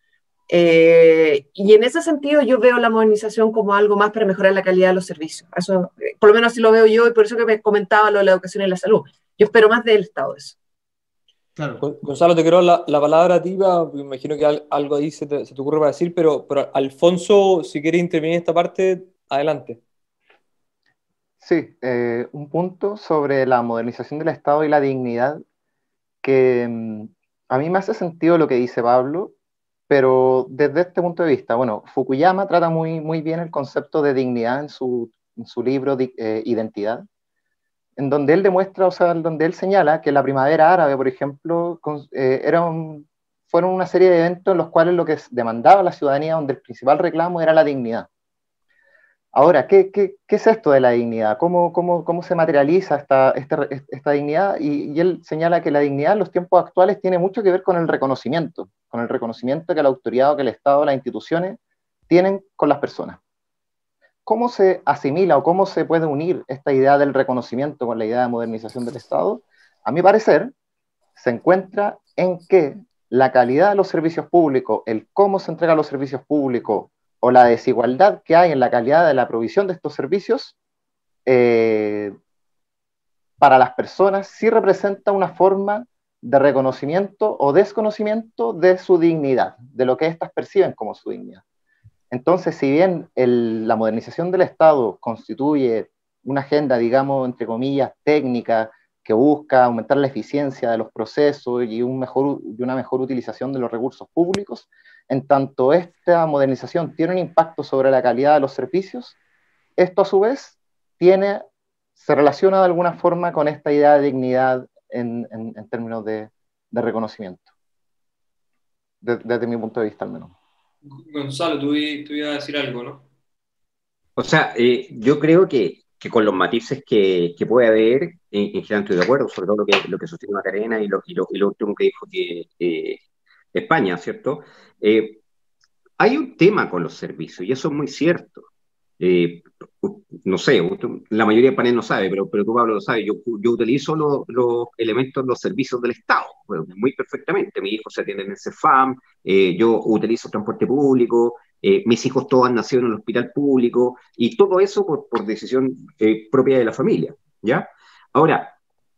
Y en ese sentido yo veo la modernización como algo más para mejorar la calidad de los servicios. Eso, por lo menos así lo veo yo, y por eso que me comentaba lo de la educación y la salud. Yo espero más del Estado eso. Claro. Gonzalo, te quiero la palabra a ti, me imagino que algo ahí se te ocurre para decir, pero Alfonso, si quieres intervenir en esta parte, adelante. Sí, un punto sobre la modernización del Estado y la dignidad, que a mí me hace sentido lo que dice Pablo, pero desde este punto de vista, bueno, Fukuyama trata muy bien el concepto de dignidad en su libro Identidad, en donde él demuestra, o sea, donde él señala que la primavera árabe, por ejemplo, fueron una serie de eventos en los cuales lo que demandaba la ciudadanía, donde el principal reclamo era la dignidad. Ahora, ¿qué es esto de la dignidad? ¿Cómo se materializa esta dignidad? Y él señala que la dignidad en los tiempos actuales tiene mucho que ver con el reconocimiento que la autoridad o que el Estado, las instituciones, tienen con las personas. ¿Cómo se asimila o cómo se puede unir esta idea del reconocimiento con la idea de modernización del Estado? A mi parecer, se encuentra en que la calidad de los servicios públicos, el cómo se entregan los servicios públicos, o la desigualdad que hay en la calidad de la provisión de estos servicios, para las personas sí representa una forma de reconocimiento o desconocimiento de su dignidad, de lo que éstas perciben como su dignidad. Entonces, si bien la modernización del Estado constituye una agenda, digamos, entre comillas, técnica, que busca aumentar la eficiencia de los procesos y una mejor utilización de los recursos públicos, en tanto esta modernización tiene un impacto sobre la calidad de los servicios, esto a su vez se relaciona de alguna forma con esta idea de dignidad en términos de reconocimiento, desde mi punto de vista al menos. Gonzalo, tú ibas a decir algo, ¿no? O sea, yo creo que con los matices que puede haber, en general estoy de acuerdo, sobre todo lo que sostiene Macarena y lo último que dijo que España, ¿cierto? Hay un tema con los servicios, y eso es muy cierto. No sé, la mayoría del panel no sabe, pero tú, Pablo, lo sabes. Yo utilizo los elementos, los servicios del Estado, muy perfectamente. Mis hijos se atienden en CEFAM, yo utilizo transporte público, mis hijos todos han nacido en el hospital público, y todo eso por decisión propia de la familia, ¿ya? Ahora,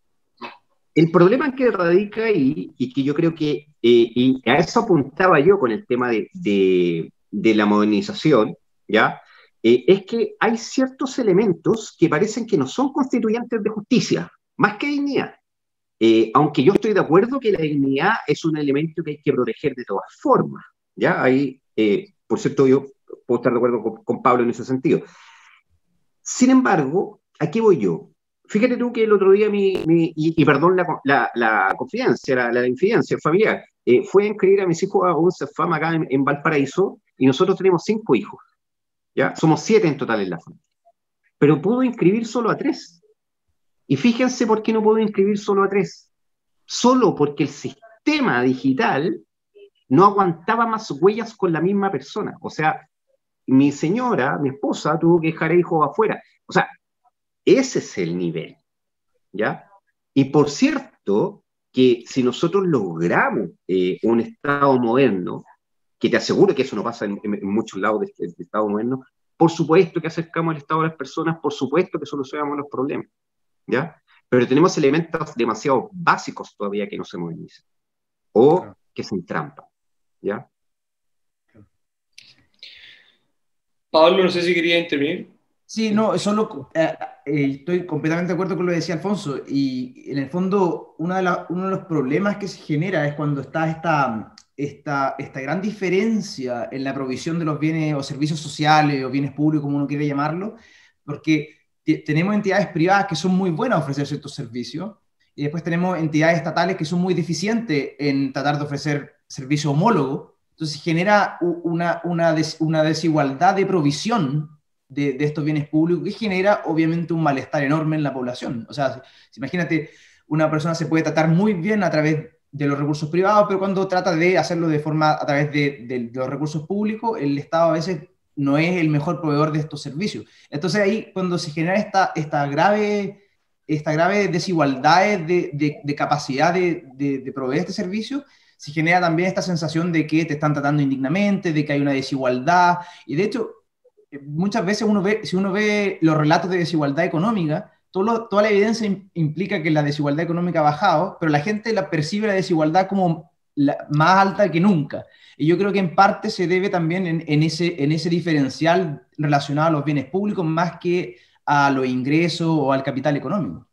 el problema que radica ahí, y que yo creo que, y a eso apuntaba yo con el tema de la modernización, ¿ya? Es que hay ciertos elementos que parecen que no son constituyentes de justicia, más que dignidad. Aunque yo estoy de acuerdo que la dignidad es un elemento que hay que proteger de todas formas, ¿ya? Ahí, por cierto, yo puedo estar de acuerdo con Pablo en ese sentido. Sin embargo, ¿a qué voy yo? Fíjate tú que el otro día y perdón la confidencia, la infidencia familiar, fue a inscribir a mis hijos a un CEFAM acá en Valparaíso, y nosotros tenemos 5 hijos, ¿ya? Somos 7 en total en la familia. Pero puedo inscribir solo a 3. Y fíjense por qué no puedo inscribir solo a 3. Solo porque el sistema digital no aguantaba más huellas con la misma persona. O sea, mi señora, mi esposa, tuvo que dejar hijos afuera. O sea, ese es el nivel, ¿ya? Y por cierto, que si nosotros logramos un Estado moderno, que te aseguro que eso no pasa en muchos lados de Estado moderno, por supuesto que acercamos el Estado a las personas, por supuesto que solucionamos los problemas, ¿ya? Pero tenemos elementos demasiado básicos todavía que no se modernizan, o que se entrampan, ¿ya? Pablo, no sé si quería intervenir. Sí, no, solo estoy completamente de acuerdo con lo que decía Alfonso, y en el fondo uno de los problemas que se genera es cuando está esta gran diferencia en la provisión de los bienes o servicios sociales o bienes públicos, como uno quiere llamarlo, porque tenemos entidades privadas que son muy buenas a ofrecer ciertos servicios, y después tenemos entidades estatales que son muy deficientes en tratar de ofrecer servicios homólogos. Entonces genera una desigualdad de provisión de estos bienes públicos que genera obviamente un malestar enorme en la población. O sea, imagínate, una persona se puede tratar muy bien a través de los recursos privados, pero cuando trata de hacerlo de forma a través de los recursos públicos, el Estado a veces no es el mejor proveedor de estos servicios. Entonces ahí cuando se genera esta grave desigualdad de capacidad de proveer este servicio, se genera también esta sensación de que te están tratando indignamente, de que hay una desigualdad, y de hecho, muchas veces si uno ve los relatos de desigualdad económica, toda la evidencia implica que la desigualdad económica ha bajado, pero la gente percibe la desigualdad como más alta que nunca. Y yo creo que en parte se debe también en ese diferencial relacionado a los bienes públicos más que a los ingresos o al capital económico.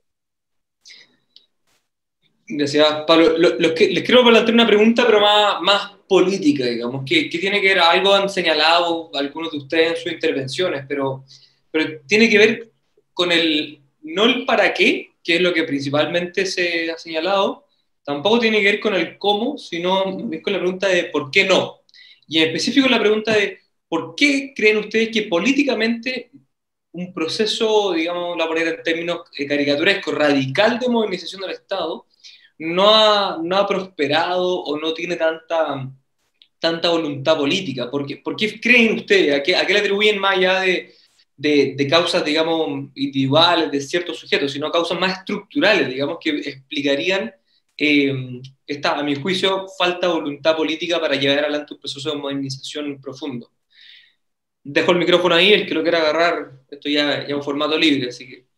Gracias, Pablo. Les quiero plantear una pregunta, pero más política, digamos, que tiene que ver, algo han señalado algunos de ustedes en sus intervenciones, pero tiene que ver con no el para qué, que es lo que principalmente se ha señalado, tampoco tiene que ver con el cómo, sino con la pregunta de por qué no. Y en específico la pregunta de por qué creen ustedes que políticamente un proceso, digamos, la poner en términos caricaturescos, radical de modernización del Estado, no ha prosperado o no tiene tanta voluntad política. ¿Por qué creen ustedes? ¿A qué le atribuyen más allá de causas, digamos, individuales de ciertos sujetos, sino causas más estructurales, digamos, que explicarían esta, a mi juicio, falta de voluntad política para llevar adelante un proceso de modernización profundo? Dejo el micrófono ahí, el que lo quiera agarrar, esto ya es un formato libre, así que...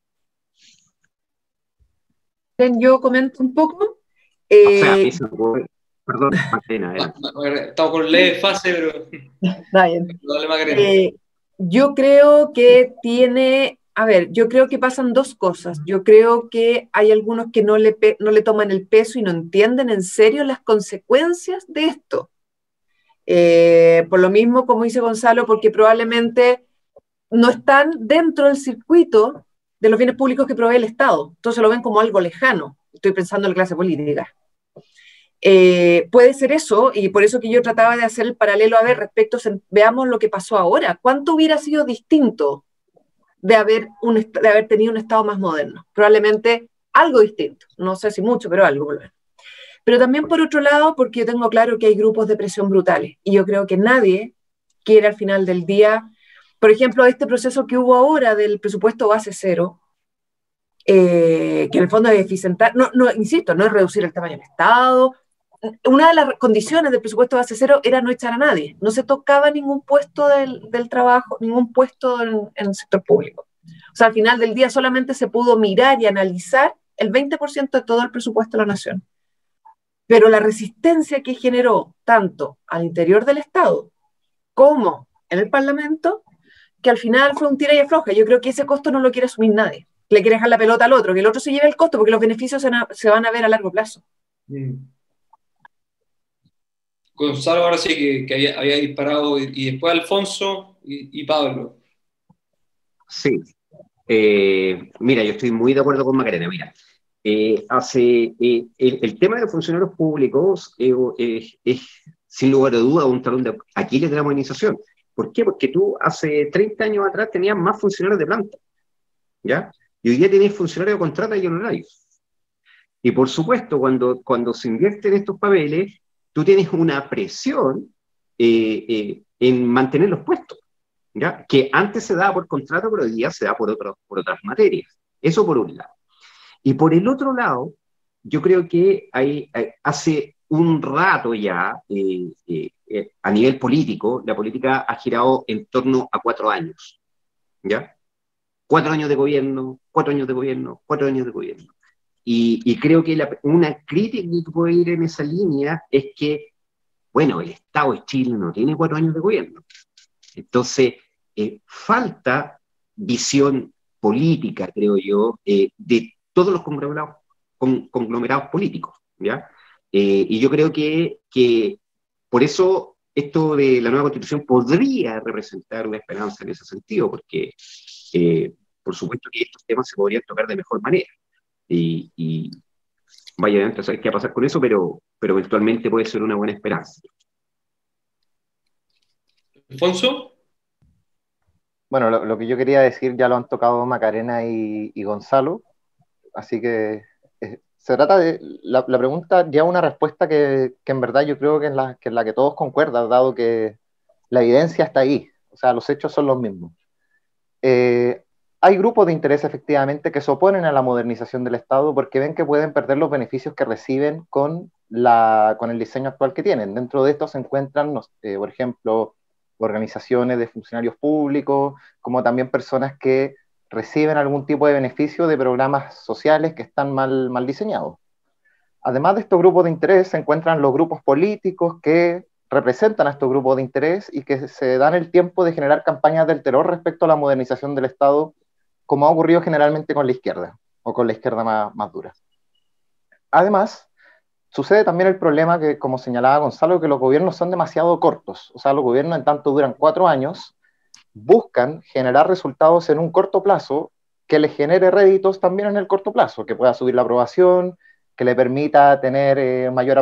Yo comento un poco. Perdón, Magdalena. Estamos con leve fase, pero... Dale, Magdalena. Yo creo que yo creo que pasan dos cosas. Yo creo que hay algunos que no le toman el peso y no entienden en serio las consecuencias de esto. Por lo mismo, como dice Gonzalo, porque probablemente no están dentro del circuito de los bienes públicos que provee el Estado. Entonces lo ven como algo lejano. Estoy pensando en la clase política. Puede ser eso, y por eso que yo trataba de hacer el paralelo, veamos lo que pasó ahora. ¿Cuánto hubiera sido distinto de haber tenido un Estado más moderno? Probablemente algo distinto, no sé si mucho, pero algo. Pero también por otro lado, porque yo tengo claro que hay grupos de presión brutales, y yo creo que nadie quiere al final del día, por ejemplo, este proceso que hubo ahora del presupuesto base cero, que en el fondo es eficientar, insisto, no es reducir el tamaño del Estado. Una de las condiciones del presupuesto base cero era no echar a nadie, no se tocaba ningún puesto del trabajo, ningún puesto en el sector público. O sea, al final del día solamente se pudo mirar y analizar el 20% de todo el presupuesto de la nación. Pero la resistencia que generó tanto al interior del Estado como en el Parlamento, que al final fue un tira y afloja. Yo creo que ese costo no lo quiere asumir nadie. Le quiere dejar la pelota al otro, que el otro se lleve el costo, porque los beneficios se van a ver a largo plazo. Gonzalo ahora sí que había disparado, y después Alfonso y Pablo. Sí. Mira, yo estoy muy de acuerdo con Macarena. Mira, el tema de los funcionarios públicos es sin lugar a duda un talón de Aquiles de la modernización. ¿Por qué? Porque tú hace 30 años atrás tenías más funcionarios de planta, ¿ya? Y hoy día tenés funcionarios de contrata y honorarios. Y por supuesto, cuando se invierten estos papeles, tú tienes una presión en mantener los puestos, ¿ya? Que antes se daba por contrato, pero hoy día se da por otras materias. Eso por un lado. Y por el otro lado, yo creo que hace un rato ya, a nivel político, la política ha girado en torno a 4 años, ¿ya? 4 años de gobierno, 4 años de gobierno, 4 años de gobierno. Y creo que una crítica que puede ir en esa línea es que, bueno, el Estado de Chile no tiene 4 años de gobierno. Entonces, falta visión política, creo yo, de todos los conglomerados políticos, ¿ya? Y yo creo que por eso esto de la nueva Constitución podría representar una esperanza en ese sentido, porque por supuesto que estos temas se podrían tocar de mejor manera. Y vaya a saber qué va a pasar con eso, pero eventualmente puede ser una buena esperanza. ¿Alfonso? Bueno, lo que yo quería decir ya lo han tocado Macarena y Gonzalo, así que se trata de, la pregunta lleva una respuesta que en verdad yo creo que es la que todos concuerdan, dado que la evidencia está ahí, o sea, los hechos son los mismos. Hay grupos de interés efectivamente que se oponen a la modernización del Estado porque ven que pueden perder los beneficios que reciben con el diseño actual que tienen. Dentro de esto se encuentran, por ejemplo, organizaciones de funcionarios públicos, como también personas que reciben algún tipo de beneficio de programas sociales que están mal diseñados. Además de estos grupos de interés, se encuentran los grupos políticos que representan a estos grupos de interés y que se dan el tiempo de generar campañas del terror respecto a la modernización del Estado, como ha ocurrido generalmente con la izquierda, o con la izquierda más dura. Además, sucede también el problema que, como señalaba Gonzalo, que los gobiernos son demasiado cortos. O sea, los gobiernos en tanto duran 4 años, buscan generar resultados en un corto plazo que les genere réditos también en el corto plazo, que pueda subir la aprobación, que le permita tener mayor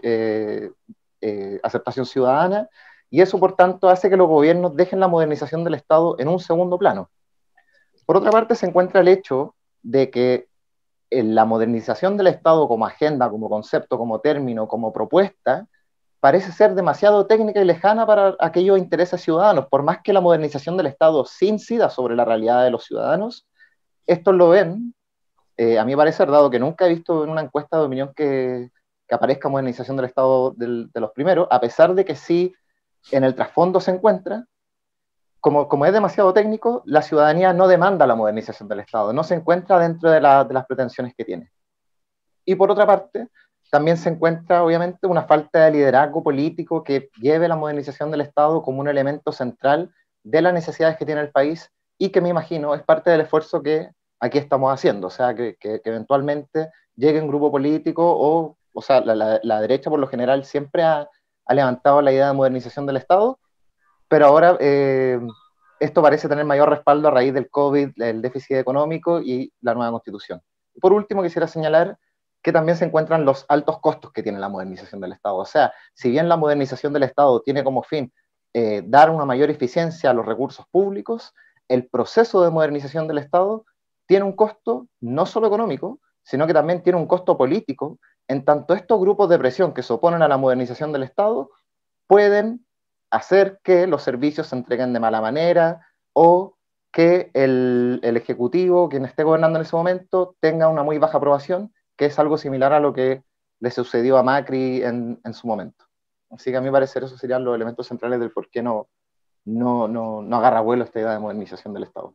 aceptación ciudadana, y eso, por tanto, hace que los gobiernos dejen la modernización del Estado en un segundo plano. Por otra parte, se encuentra el hecho de que la modernización del Estado como agenda, como concepto, como término, como propuesta, parece ser demasiado técnica y lejana para aquellos intereses ciudadanos. Por más que la modernización del Estado sí incida sobre la realidad de los ciudadanos, estos lo ven, a mi parecer, dado que nunca he visto en una encuesta de opinión que aparezca modernización del Estado de los primeros, a pesar de que sí en el trasfondo se encuentra, como es demasiado técnico, la ciudadanía no demanda la modernización del Estado, no se encuentra dentro de las pretensiones que tiene. Y por otra parte, también se encuentra, obviamente, una falta de liderazgo político que lleve la modernización del Estado como un elemento central de las necesidades que tiene el país y que me imagino es parte del esfuerzo que aquí estamos haciendo, o sea, que eventualmente llegue un grupo político o sea, la derecha por lo general siempre ha levantado la idea de modernización del Estado, pero ahora esto parece tener mayor respaldo a raíz del COVID, el déficit económico y la nueva Constitución. Por último, quisiera señalar que también se encuentran los altos costos que tiene la modernización del Estado. O sea, si bien la modernización del Estado tiene como fin dar una mayor eficiencia a los recursos públicos, el proceso de modernización del Estado tiene un costo no solo económico, sino que también tiene un costo político, en tanto estos grupos de presión que se oponen a la modernización del Estado pueden hacer que los servicios se entreguen de mala manera o que el Ejecutivo, quien esté gobernando en ese momento, tenga una muy baja aprobación, que es algo similar a lo que le sucedió a Macri en su momento. Así que a mi parecer esos serían los elementos centrales del por qué no agarra vuelo esta idea de modernización del Estado.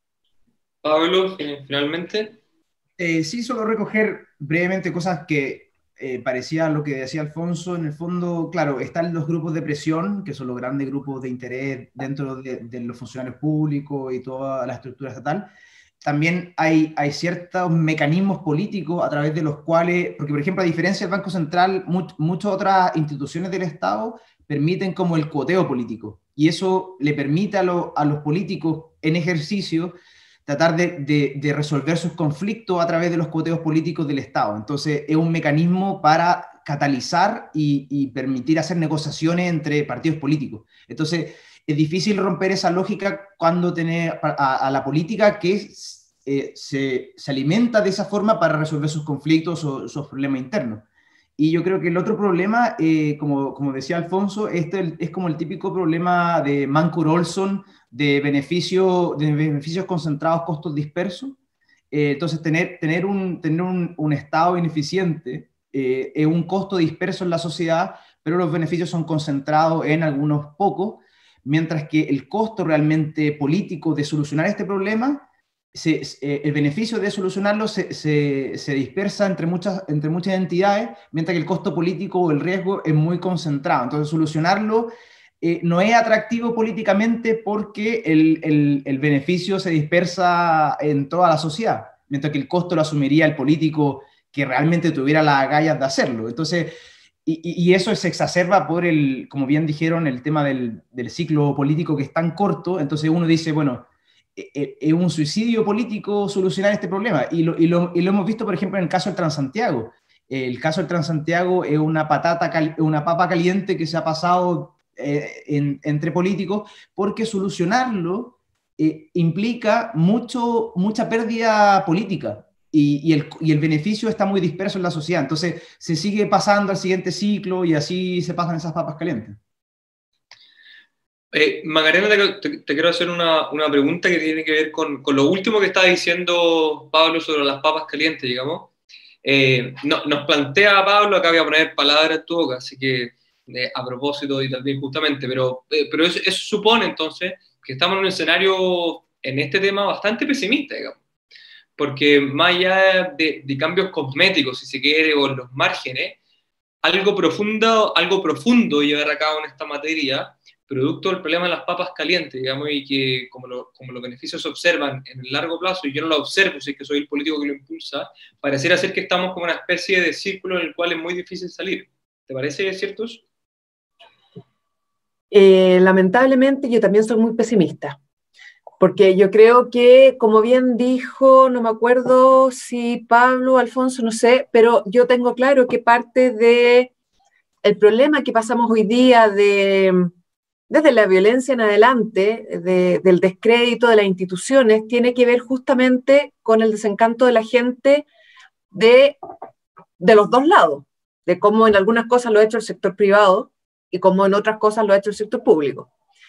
Pablo, finalmente. Sí, solo recoger brevemente cosas que parecía lo que decía Alfonso. En el fondo, claro, están los grupos de presión, que son los grandes grupos de interés dentro de los funcionarios públicos y toda la estructura estatal. También hay ciertos mecanismos políticos a través de los cuales, porque por ejemplo, a diferencia del Banco Central, muchas otras instituciones del Estado permiten como el cuoteo político, y eso le permite a los políticos en ejercicio tratar de resolver sus conflictos a través de los cuoteos políticos del Estado. Entonces es un mecanismo para catalizar y permitir hacer negociaciones entre partidos políticos. Entonces es difícil romper esa lógica cuando tiene a la política que se alimenta de esa forma para resolver sus conflictos o sus problemas internos. Y yo creo que el otro problema, como decía Alfonso, este es como el típico problema de Mancur-Olson de beneficios concentrados, costos dispersos. Entonces, tener un Estado ineficiente es un costo disperso en la sociedad, pero los beneficios son concentrados en algunos pocos, mientras que el costo realmente político de solucionar este problema, el beneficio de solucionarlo se dispersa entre muchas entidades, mientras que el costo político o el riesgo es muy concentrado. Entonces, solucionarlo no es atractivo políticamente porque el beneficio se dispersa en toda la sociedad, mientras que el costo lo asumiría el político que realmente tuviera las agallas de hacerlo. Entonces, y eso se exacerba por como bien dijeron, el tema del ciclo político que es tan corto. Entonces uno dice, bueno, es un suicidio político solucionar este problema. Y lo hemos visto, por ejemplo, en el caso del Transantiago. El caso del Transantiago es una papa caliente que se ha pasado entre políticos, porque solucionarlo implica mucha pérdida política. Y el beneficio está muy disperso en la sociedad. Entonces se sigue pasando al siguiente ciclo y así se pasan esas papas calientes. Macarena, te quiero hacer una pregunta que tiene que ver con lo último que estaba diciendo Pablo sobre las papas calientes, digamos. Nos plantea Pablo, acá voy a poner palabras en tu boca, así que a propósito y tal vez justamente, pero eso supone entonces que estamos en un escenario en este tema bastante pesimista, digamos. Porque más allá de cambios cosméticos, si se quiere, o en los márgenes, algo profundo llevar a cabo en esta materia, producto del problema de las papas calientes, digamos, y que como los beneficios se observan en el largo plazo, y yo no lo observo, si es que soy el político que lo impulsa, pareciera ser que estamos como una especie de círculo en el cual es muy difícil salir. ¿Te parece cierto eso? Lamentablemente yo también soy muy pesimista, porque yo creo que, como bien dijo, no me acuerdo si Pablo, Alfonso, no sé, pero yo tengo claro que parte del problema que pasamos hoy día desde la violencia en adelante, del descrédito de las instituciones, tiene que ver justamente con el desencanto de la gente de los dos lados, de cómo en algunas cosas lo ha hecho el sector privado y cómo en otras cosas lo ha hecho el sector público.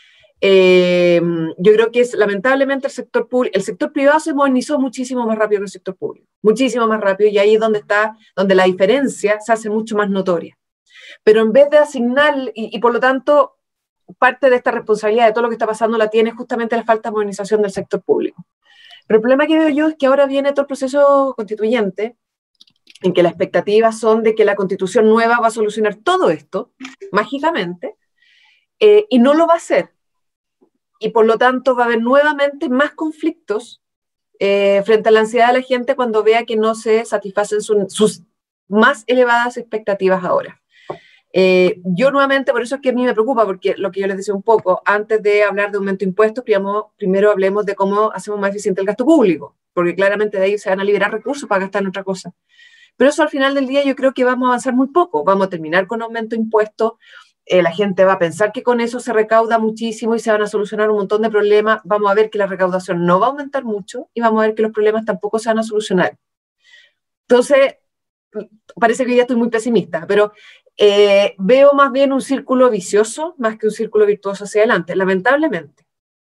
Yo creo que lamentablemente el sector privado se modernizó muchísimo más rápido que el sector público, muchísimo más rápido, y ahí es donde la diferencia se hace mucho más notoria. Pero en vez de asignar, y por lo tanto, parte de esta responsabilidad de todo lo que está pasando la tiene justamente la falta de modernización del sector público. Pero el problema que veo yo es que ahora viene todo el proceso constituyente, en que las expectativas son de que la constitución nueva va a solucionar todo esto, mágicamente, y no lo va a hacer. Y por lo tanto va a haber nuevamente más conflictos frente a la ansiedad de la gente cuando vea que no se satisfacen sus más elevadas expectativas ahora. Yo nuevamente, por eso es que a mí me preocupa, porque lo que yo les decía un poco, antes de hablar de aumento de impuestos, primero hablemos de cómo hacemos más eficiente el gasto público, porque claramente de ahí se van a liberar recursos para gastar en otra cosa. Pero eso al final del día yo creo que vamos a avanzar muy poco, vamos a terminar con aumento de impuestos, la gente va a pensar que con eso se recauda muchísimo y se van a solucionar un montón de problemas, vamos a ver que la recaudación no va a aumentar mucho y vamos a ver que los problemas tampoco se van a solucionar. Entonces, parece que ya estoy muy pesimista, pero veo más bien un círculo vicioso más que un círculo virtuoso hacia adelante, lamentablemente.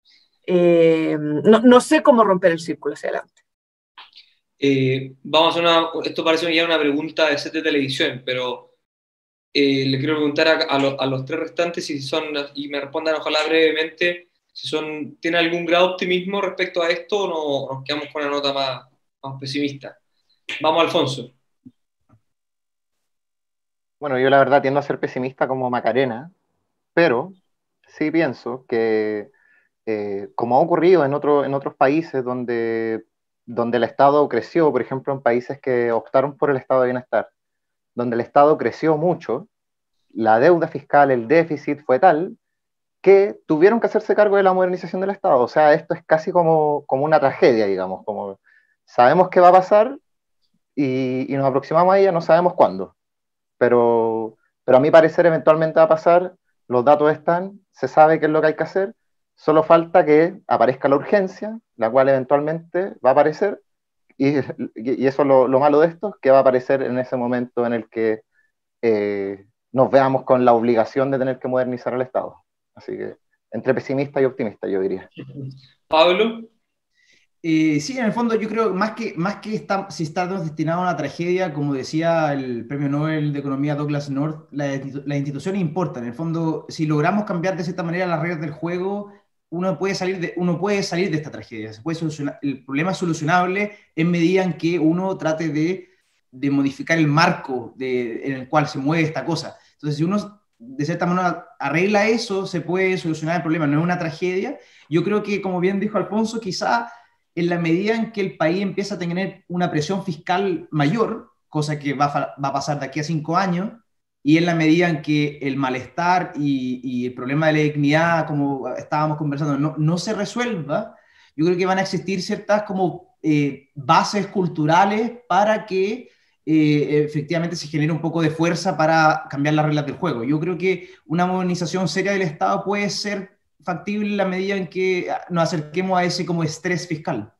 No sé cómo romper el círculo hacia adelante. Vamos a esto parece ya una pregunta de set de televisión, pero le quiero preguntar a los tres restantes y me respondan ojalá brevemente, ¿tienen algún grado de optimismo respecto a esto o no, nos quedamos con una nota más pesimista? Vamos, Alfonso. Bueno, yo la verdad tiendo a ser pesimista como Macarena, pero sí pienso que, como ha ocurrido en otros países donde el Estado creció, por ejemplo, en países que optaron por el estado de bienestar, donde el Estado creció mucho, la deuda fiscal, el déficit fue tal que tuvieron que hacerse cargo de la modernización del Estado. O sea, esto es casi como una tragedia, digamos, como sabemos qué va a pasar y nos aproximamos a ella, no sabemos cuándo. Pero a mi parecer eventualmente va a pasar, los datos están, se sabe qué es lo que hay que hacer, solo falta que aparezca la urgencia, la cual eventualmente va a aparecer, y eso es lo malo de esto, que va a aparecer en ese momento en el que nos veamos con la obligación de tener que modernizar el Estado. Así que entre pesimista y optimista, yo diría. Pablo. Sí, en el fondo yo creo que si estamos destinados a una tragedia, como decía el premio Nobel de Economía Douglas North, las instituciones importan. En el fondo, si logramos cambiar de cierta manera las reglas del juego, uno puede salir de esta tragedia. Se puede solucionar, el problema es solucionable en medida en que uno trate de modificar el marco en el cual se mueve esta cosa. Entonces, si uno de cierta manera arregla eso, se puede solucionar el problema, no es una tragedia. Yo creo que, como bien dijo Alfonso, quizá en la medida en que el país empieza a tener una presión fiscal mayor, cosa que va a pasar de aquí a 5 años, y en la medida en que el malestar y el problema de la dignidad, como estábamos conversando, no se resuelva, yo creo que van a existir ciertas como bases culturales para que efectivamente se genere un poco de fuerza para cambiar las reglas del juego. Yo creo que una modernización seria del Estado puede ser factible en la medida en que nos acerquemos a ese como estrés fiscal.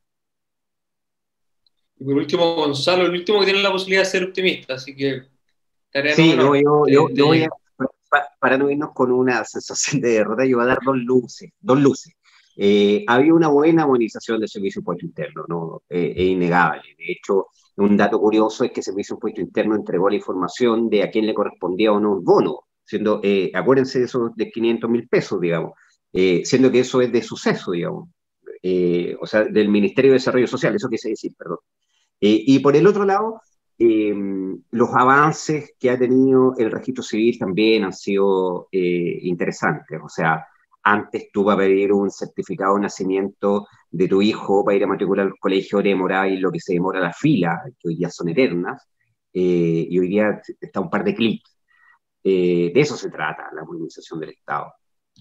Y por último, Gonzalo, el último que tiene la posibilidad de ser optimista, así que tarea Sí, no menor. yo voy a, para no irnos con una sensación de derrota, yo voy a dar dos luces, dos luces. Había una buena modernización del Servicio de Impuesto Interno, ¿no? Es innegable. De hecho, un dato curioso es que el Servicio de Impuesto Interno entregó la información de a quién le correspondía o no un bono, siendo, acuérdense de esos de 500.000 pesos, digamos, siendo que eso es de suceso, digamos, o sea, del Ministerio de Desarrollo Social, eso quise decir, perdón. Y por el otro lado, los avances que ha tenido el registro civil también han sido interesantes. O sea, antes tú para pedir un certificado de nacimiento de tu hijo para ir a matricular al colegio demoraba y lo que se demora la fila, que hoy día son eternas, y hoy día está un par de clics. De eso se trata la modernización del Estado.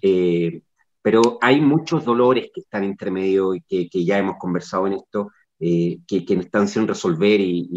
Pero hay muchos dolores que están entre medio y que ya hemos conversado en esto, que están sin resolver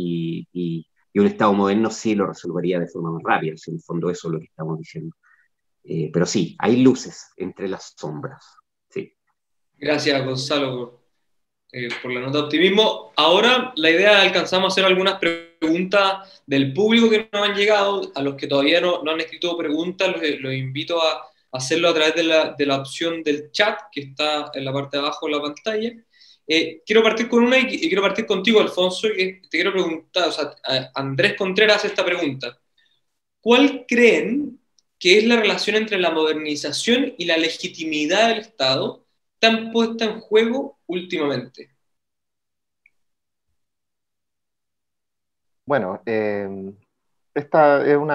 y un Estado moderno sí lo resolvería de forma más rápida, si en el fondo eso es lo que estamos diciendo. Pero sí, hay luces entre las sombras. Sí. Gracias, Gonzalo, por la nota de optimismo. Ahora la idea es alcanzamos a hacer algunas preguntas del público que nos han llegado, a los que todavía no han escrito preguntas, los invito a hacerlo a través de la opción del chat que está en la parte de abajo de la pantalla. Quiero partir con una y quiero partir contigo, Alfonso, que te quiero preguntar, o sea, Andrés Contreras hace esta pregunta. ¿Cuál creen que es la relación entre la modernización y la legitimidad del Estado tan puesta en juego últimamente? Bueno, esta es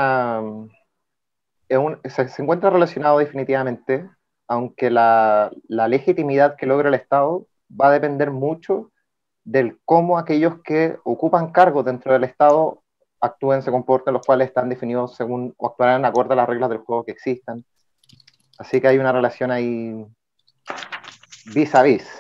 se encuentra relacionado definitivamente, aunque la legitimidad que logra el Estado va a depender mucho del cómo aquellos que ocupan cargos dentro del Estado actúen, se comporten, los cuales están definidos según o actuarán acorde a las reglas del juego que existan. Así que hay una relación ahí vis a vis.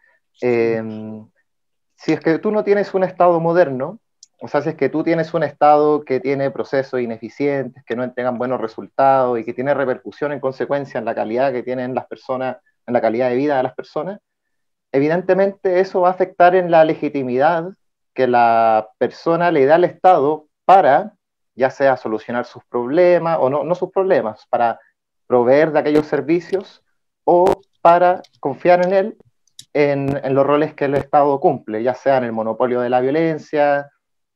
Si es que tú no tienes un Estado moderno, o sea, si es que tú tienes un Estado que tiene procesos ineficientes, que no entregan buenos resultados y que tiene repercusión en consecuencia en la calidad que tienen las personas, en la calidad de vida de las personas, evidentemente eso va a afectar en la legitimidad que la persona le da al Estado para, ya sea solucionar sus problemas, o no sus problemas, para proveer de aquellos servicios o para confiar en él en los roles que el Estado cumple, ya sea en el monopolio de la violencia,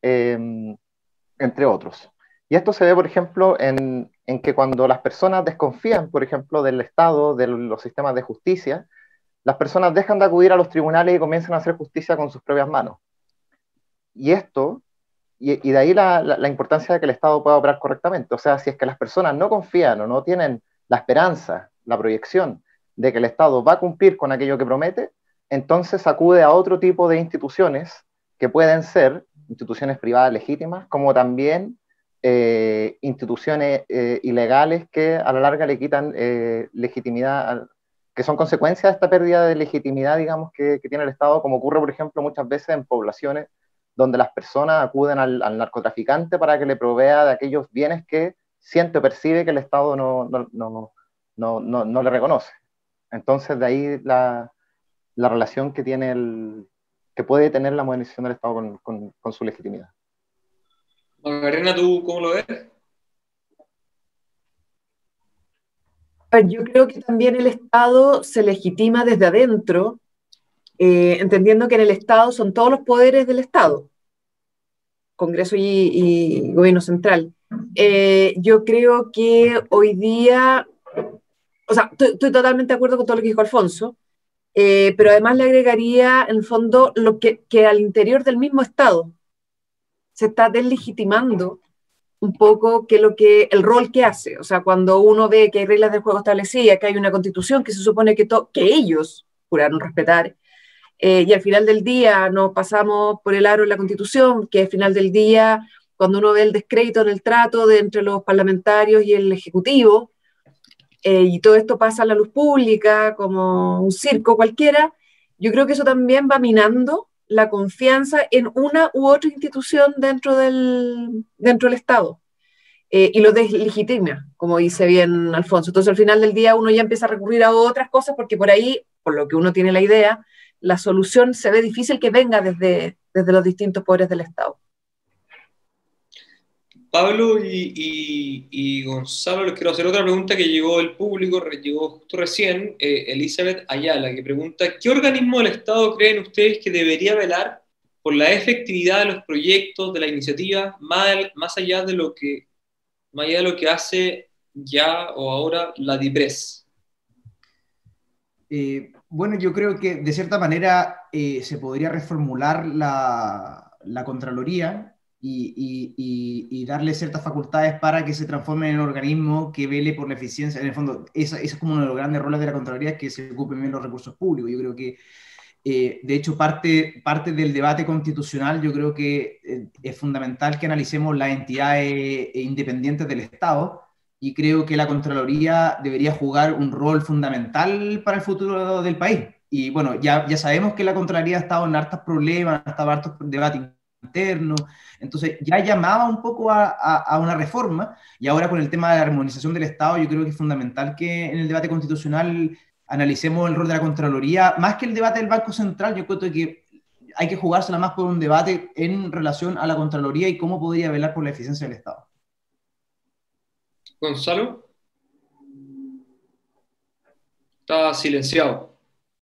entre otros. Y esto se ve, por ejemplo, en que cuando las personas desconfían, por ejemplo, del Estado, de los sistemas de justicia, las personas dejan de acudir a los tribunales y comienzan a hacer justicia con sus propias manos. Y esto, y de ahí la importancia de que el Estado pueda operar correctamente. O sea, si es que las personas no confían o no tienen la esperanza, la proyección de que el Estado va a cumplir con aquello que promete, entonces acude a otro tipo de instituciones que pueden ser instituciones privadas legítimas, como también instituciones ilegales que a la larga le quitan legitimidad, que son consecuencias de esta pérdida de legitimidad, digamos, que tiene el Estado, como ocurre, por ejemplo, muchas veces en poblaciones donde las personas acuden al narcotraficante para que le provea de aquellos bienes que siente o percibe que el Estado no le reconoce. Entonces, de ahí la relación que tiene que puede tener la modernización del Estado con su legitimidad. Macarena, ¿tú cómo lo ves? A ver, yo creo que también el Estado se legitima desde adentro, entendiendo que en el Estado son todos los poderes del Estado, Congreso y Gobierno Central. Yo creo que hoy día, o sea, estoy totalmente de acuerdo con todo lo que dijo Alfonso, pero además le agregaría, en el fondo, que al interior del mismo Estado se está deslegitimando un poco el rol que hace. O sea, cuando uno ve que hay reglas del juego establecidas, que hay una constitución que se supone que ellos juraron respetar, y al final del día nos pasamos por el aro en la constitución, que al final del día, cuando uno ve el descrédito en el trato entre los parlamentarios y el ejecutivo, y todo esto pasa a la luz pública como un circo cualquiera, yo creo que eso también va minando la confianza en una u otra institución dentro del Estado, y lo deslegitima, como dice bien Alfonso. Entonces al final del día uno ya empieza a recurrir a otras cosas porque por ahí, por lo que uno tiene la idea, la solución se ve difícil que venga desde los distintos poderes del Estado. Pablo y Gonzalo, les quiero hacer otra pregunta que llegó del público, llegó justo recién, Elizabeth Ayala, que pregunta, ¿qué organismo del Estado creen ustedes que debería velar por la efectividad de los proyectos, de la iniciativa, más allá de lo que hace ya o ahora la DIPRES? Bueno, yo creo que de cierta manera se podría reformular la Contraloría y darle ciertas facultades para que se transforme en un organismo que vele por la eficiencia. En el fondo, ese es como uno de los grandes roles de la Contraloría, que se ocupen bien los recursos públicos. Yo creo que, de hecho, parte del debate constitucional, yo creo que es fundamental que analicemos las entidades independientes del Estado, y creo que la Contraloría debería jugar un rol fundamental para el futuro del país. Y bueno, ya sabemos que la Contraloría ha estado en hartos problemas, ha estado en hartos debates internos, entonces ya llamaba un poco a una reforma, y ahora con el tema de la armonización del Estado, yo creo que es fundamental que en el debate constitucional analicemos el rol de la Contraloría, más que el debate del Banco Central. Yo creo que hay que jugársela más por un debate en relación a la Contraloría y cómo podría velar por la eficiencia del Estado. Gonzalo, está silenciado.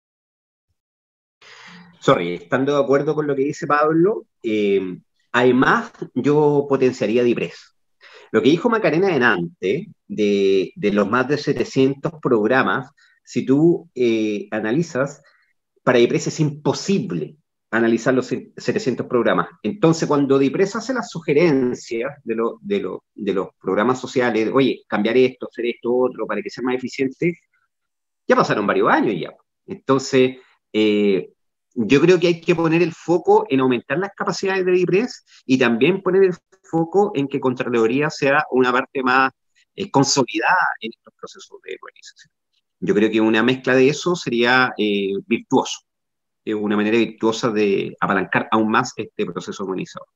Sorry, estando de acuerdo con lo que dice Pablo, además yo potenciaría DIPRES. Lo que dijo Macarena delante, de los más de 700 programas, si tú analizas, para DIPRES es imposible analizar los 700 programas. Entonces, cuando DIPRES hace las sugerencias de los programas sociales, oye, cambiar esto, hacer esto, otro, para que sea más eficiente, ya pasaron varios años ya. Entonces, yo creo que hay que poner el foco en aumentar las capacidades de DIPRES y también poner el foco en que Contraloría sea una parte más consolidada en estos procesos de organización. Yo creo que una mezcla de eso sería virtuoso, una manera virtuosa de apalancar aún más este proceso organizador.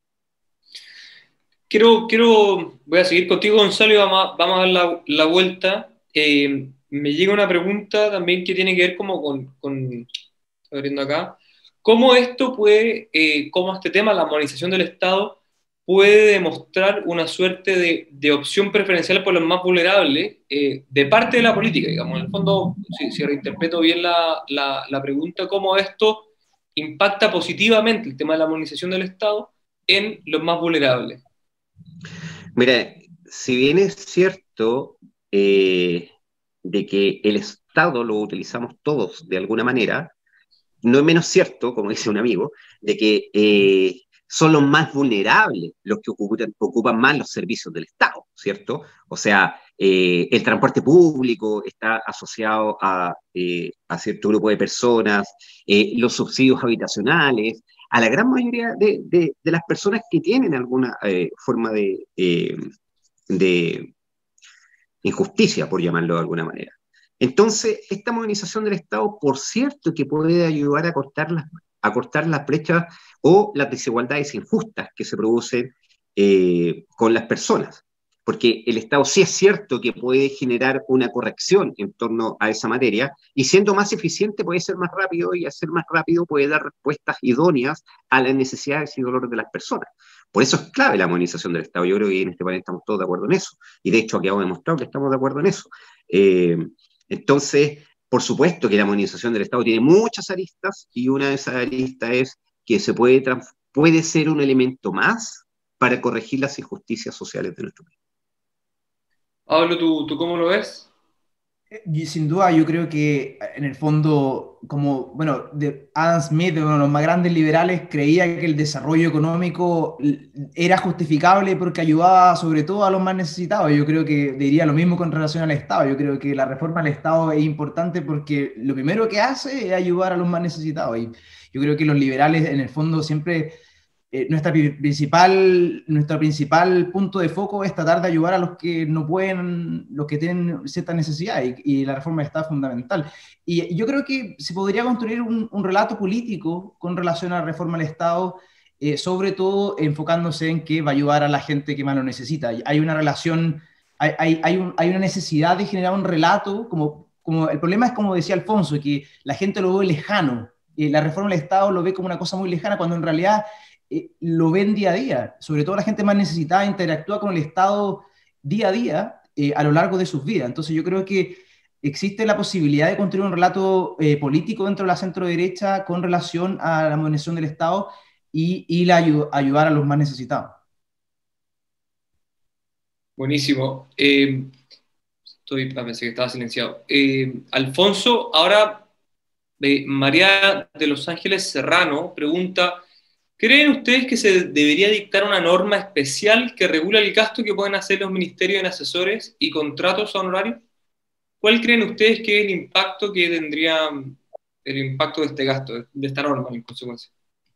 Voy a seguir contigo, Gonzalo, y vamos a dar la vuelta. Me llega una pregunta también que tiene que ver como con abriendo acá, cómo cómo este tema, la armonización del Estado, puede demostrar una suerte de opción preferencial por los más vulnerables de parte de la política, digamos. En el fondo, si reinterpreto bien la pregunta, cómo esto impacta positivamente el tema de la armonización del Estado en los más vulnerables. Mira, si bien es cierto de que el Estado lo utilizamos todos de alguna manera, no es menos cierto, como dice un amigo, de que son los más vulnerables los que ocupan más los servicios del Estado, ¿cierto? O sea, el transporte público está asociado a cierto grupo de personas, los subsidios habitacionales, a la gran mayoría de las personas que tienen alguna forma de injusticia, por llamarlo de alguna manera. Entonces, esta modernización del Estado, por cierto, que puede ayudar a cortar las brechas o las desigualdades injustas que se producen con las personas. Porque el Estado sí es cierto que puede generar una corrección en torno a esa materia, y siendo más eficiente puede ser más rápido, y al ser más rápido puede dar respuestas idóneas a las necesidades y dolores de las personas. Por eso es clave la modernización del Estado. Yo creo que en este panel estamos todos de acuerdo en eso, y de hecho ha quedado demostrado que estamos de acuerdo en eso. Entonces, por supuesto que la modernización del Estado tiene muchas aristas, y una de esas aristas es que puede ser un elemento más para corregir las injusticias sociales de nuestro país. Pablo, ¿tú cómo lo ves? Y sin duda, yo creo que en el fondo, Adam Smith, uno de los más grandes liberales, creía que el desarrollo económico era justificable porque ayudaba sobre todo a los más necesitados. Yo creo que diría lo mismo con relación al Estado. Yo creo que la reforma al Estado es importante porque lo primero que hace es ayudar a los más necesitados. Y yo creo que los liberales, en el fondo, siempre nuestro principal punto de foco es tratar de ayudar a los que no pueden, los que tienen cierta necesidad, y la reforma está fundamental. Y yo creo que se podría construir un relato político con relación a la reforma del Estado, sobre todo enfocándose en que va a ayudar a la gente que más lo necesita. Hay una relación, hay una necesidad de generar un relato, como el problema es, como decía Alfonso, que la gente lo ve lejano, la reforma del Estado lo ve como una cosa muy lejana, cuando en realidad lo ven día a día. Sobre todo la gente más necesitada interactúa con el Estado día a día, a lo largo de sus vidas. Entonces yo creo que existe la posibilidad de construir un relato político dentro de la centro-derecha con relación a la modernización del Estado y ayudar a los más necesitados. Buenísimo. Pensé que estaba silenciado. Alfonso, ahora María de Los Ángeles Serrano pregunta: ¿creen ustedes que se debería dictar una norma especial que regule el gasto que pueden hacer los ministerios en asesores y contratos honorarios? ¿Cuál creen ustedes que es el impacto que tendría el impacto de este gasto, de esta norma en consecuencia?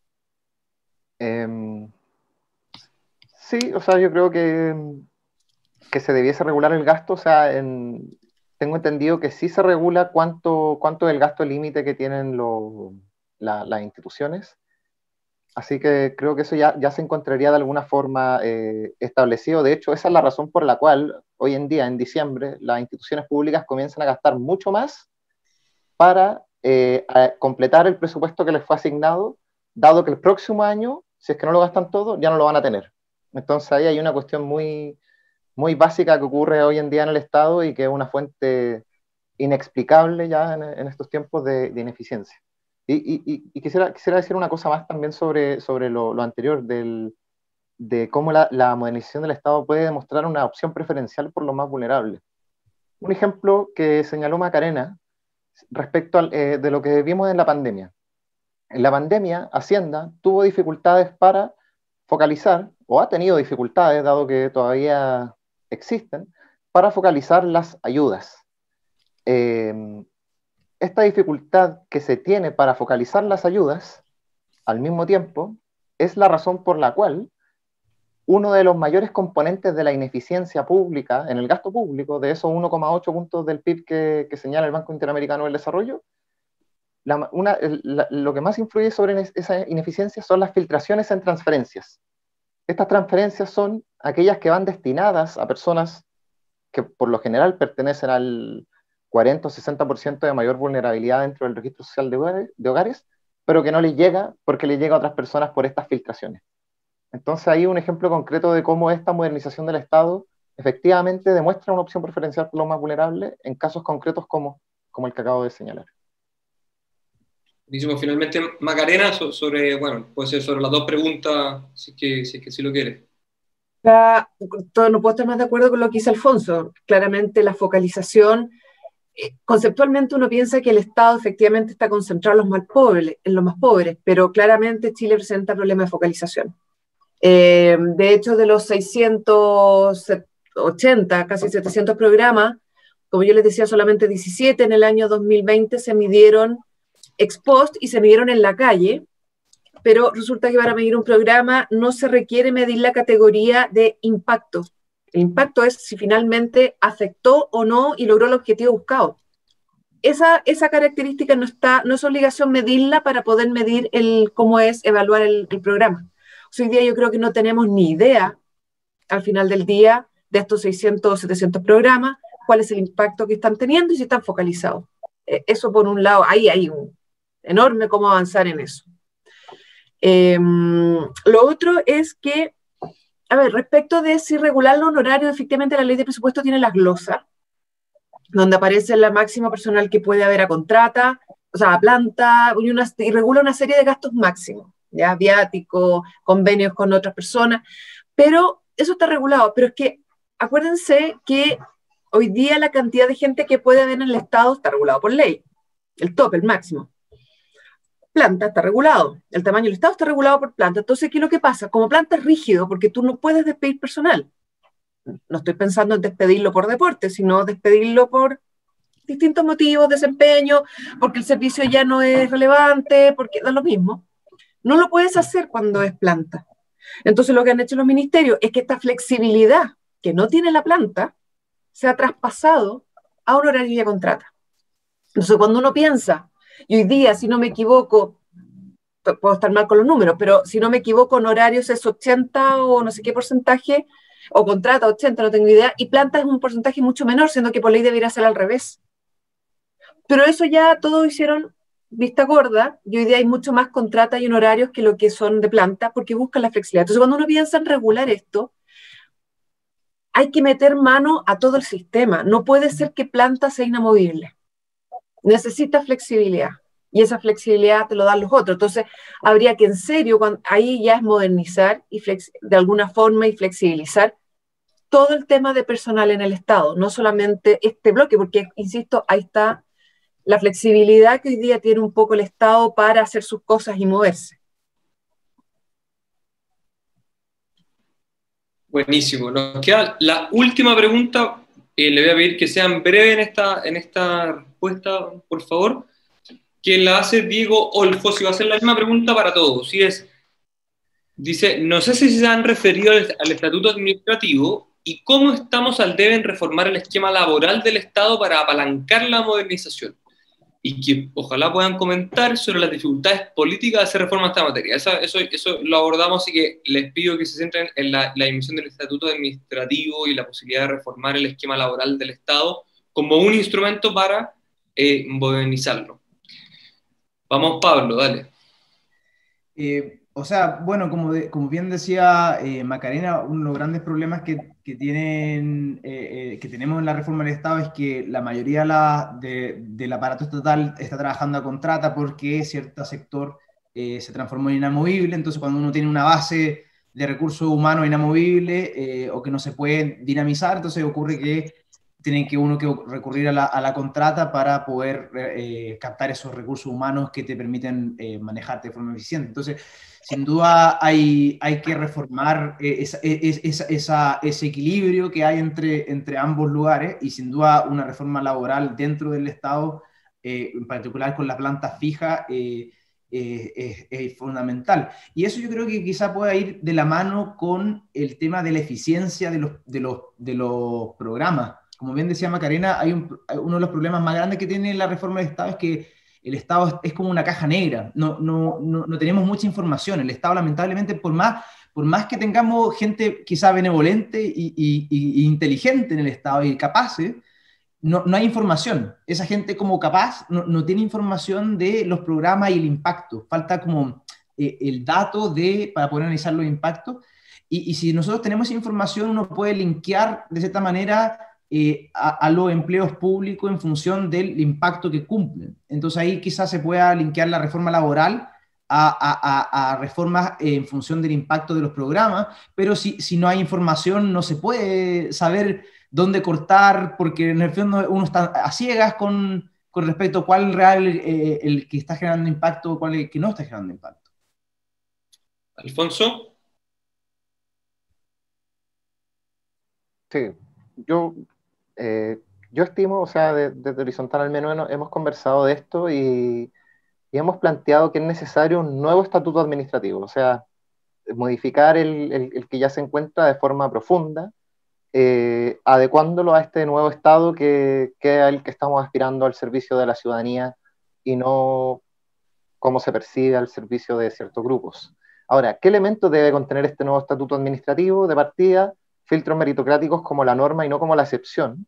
Sí, o sea, yo creo que se debiese regular el gasto. O sea, tengo entendido que sí se regula cuánto es el gasto límite que tienen las instituciones. Así que creo que eso ya se encontraría de alguna forma establecido. De hecho, esa es la razón por la cual hoy en día, en diciembre, las instituciones públicas comienzan a gastar mucho más para completar el presupuesto que les fue asignado, dado que el próximo año, si es que no lo gastan todo, ya no lo van a tener. Entonces ahí hay una cuestión muy, muy básica que ocurre hoy en día en el Estado y que es una fuente inexplicable ya en estos tiempos de ineficiencia. Y quisiera decir una cosa más también sobre lo anterior, de cómo la modernización del Estado puede demostrar una opción preferencial por los más vulnerables. Un ejemplo que señaló Macarena respecto de lo que vimos en la pandemia. En la pandemia, Hacienda tuvo dificultades para focalizar, o ha tenido dificultades, dado que todavía existen, para focalizar las ayudas. Esta dificultad que se tiene para focalizar las ayudas, al mismo tiempo, es la razón por la cual uno de los mayores componentes de la ineficiencia pública en el gasto público, de esos 1,8 puntos del PIB que señala el Banco Interamericano del Desarrollo, lo que más influye sobre esa ineficiencia son las filtraciones en transferencias. Estas transferencias son aquellas que van destinadas a personas que por lo general pertenecen al 40 o 60% de mayor vulnerabilidad dentro del registro social de hogares, pero que no les llega porque le llega a otras personas por estas filtraciones. Entonces ahí un ejemplo concreto de cómo esta modernización del Estado efectivamente demuestra una opción preferencial por los más vulnerables en casos concretos como el que acabo de señalar. Buenísimo. Finalmente, Macarena, puede ser sobre las dos preguntas, si es que sí lo quieres. No puedo estar más de acuerdo con lo que dice Alfonso. Claramente la focalización, conceptualmente uno piensa que el Estado efectivamente está concentrado en los más pobres, pero claramente Chile presenta problemas de focalización. De hecho, de los 680, casi 700 programas, como yo les decía, solamente 17 en el año 2020 se midieron ex post y se midieron en la calle, pero resulta que para medir un programa no se requiere medir la categoría de impacto. El impacto es si finalmente afectó o no y logró el objetivo buscado. Esa característica no es obligación medirla para poder medir cómo es evaluar el programa. Hoy día yo creo que no tenemos ni idea, al final del día, de estos 600 o 700 programas, cuál es el impacto que están teniendo y si están focalizados. Eso por un lado, ahí hay un enorme cómo avanzar en eso. Lo otro es que, respecto de si regular los honorarios, efectivamente la ley de presupuesto tiene las glosas, donde aparece la máxima personal que puede haber a contrata, o sea, a planta, y regula una serie de gastos máximos, ya, viáticos, convenios con otras personas, pero eso está regulado. Pero es que acuérdense que hoy día la cantidad de gente que puede haber en el Estado está regulado por ley, el tope, el máximo. Planta está regulado, el tamaño del Estado está regulado por planta. Entonces, ¿qué es lo que pasa? Como planta es rígido, porque tú no puedes despedir personal. No estoy pensando en despedirlo por deporte, sino despedirlo por distintos motivos, desempeño, porque el servicio ya no es relevante, porque da lo mismo. No lo puedes hacer cuando es planta. Entonces, lo que han hecho los ministerios es que esta flexibilidad que no tiene la planta se ha traspasado a un horario de contrata. Entonces, cuando uno piensa, y hoy día, si no me equivoco, puedo estar mal con los números, pero si no me equivoco, en horarios es 80 o no sé qué porcentaje, o contrata 80, no tengo idea, y planta es un porcentaje mucho menor, siendo que por ley debería ser al revés. Pero eso ya todos hicieron vista gorda, y hoy día hay mucho más contrata y en horarios que lo que son de planta, porque buscan la flexibilidad. Entonces, cuando uno piensa en regular esto, hay que meter mano a todo el sistema. No puede ser que planta sea inamovible. Necesita flexibilidad. Y esa flexibilidad te lo dan los otros. Entonces, habría que en serio, ahí ya es modernizar y de alguna forma y flexibilizar todo el tema de personal en el Estado, no solamente este bloque, porque, insisto, ahí está la flexibilidad que hoy día tiene un poco el Estado para hacer sus cosas y moverse. Buenísimo. Nos queda la última pregunta. Le voy a pedir que sean breves en esta respuesta, por favor. Quien la hace, Diego Olfos, y va a hacer la misma pregunta para todos. Y dice, no sé si se han referido al estatuto administrativo y cómo estamos al debe en reformar el esquema laboral del Estado para apalancar la modernización. Y que ojalá puedan comentar sobre las dificultades políticas de hacer reforma a esta materia. Eso lo abordamos, así que les pido que se centren en la emisión del estatuto administrativo y la posibilidad de reformar el esquema laboral del Estado como un instrumento para modernizarlo. Vamos, Pablo, dale. O sea, bueno, como bien decía Macarena, uno de los grandes problemas que tenemos en la reforma del Estado es que la mayoría del aparato estatal está trabajando a contrata porque cierto sector se transformó en inamovible. Entonces, cuando uno tiene una base de recursos humanos inamovible o que no se puede dinamizar, entonces ocurre que tiene uno que recurrir a la contrata para poder captar esos recursos humanos que te permiten manejarte de forma eficiente. Entonces, sin duda hay que reformar ese equilibrio que hay entre ambos lugares, y sin duda una reforma laboral dentro del Estado, en particular con la planta fija, es fundamental. Y eso yo creo que quizá pueda ir de la mano con el tema de la eficiencia de los programas. Como bien decía Macarena, uno de los problemas más grandes que tiene la reforma del Estado es que el Estado es como una caja negra, no tenemos mucha información. El Estado, lamentablemente, por más que tengamos gente quizá benevolente y inteligente en el Estado y capaz, no hay información. Esa gente como capaz no tiene información de los programas y el impacto. Falta como el dato para poder analizar los impactos. Y si nosotros tenemos esa información, uno puede linkear de cierta manera a los empleos públicos en función del impacto que cumplen. Entonces ahí quizás se pueda linkear la reforma laboral a reformas en función del impacto de los programas, pero si no hay información no se puede saber dónde cortar, porque en el fondo uno está a ciegas con respecto a cuál es real el que está generando impacto, cuál es el que no está generando impacto. Alfonso. Sí, yo estimo, o sea, desde Horizontal al menos hemos conversado de esto y hemos planteado que es necesario un nuevo estatuto administrativo, o sea, modificar el que ya se encuentra de forma profunda, adecuándolo a este nuevo Estado que es el que estamos aspirando al servicio de la ciudadanía y no cómo se percibe al servicio de ciertos grupos. Ahora, ¿qué elementos debe contener este nuevo estatuto administrativo? De partida, filtros meritocráticos como la norma y no como la excepción,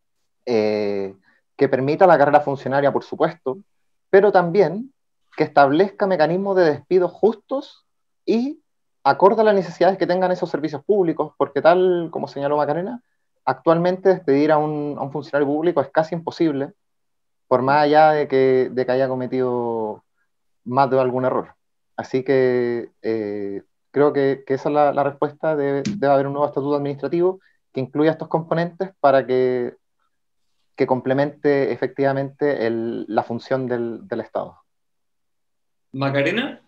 que permita la carrera funcionaria, por supuesto, pero también que establezca mecanismos de despido justos y acorde a las necesidades que tengan esos servicios públicos, porque tal como señaló Macarena, actualmente despedir a un funcionario público es casi imposible, por más allá de que haya cometido más de algún error. Así que creo que esa es la respuesta. Debe haber un nuevo estatuto administrativo que incluya estos componentes para que complemente efectivamente la función del Estado. Macarena.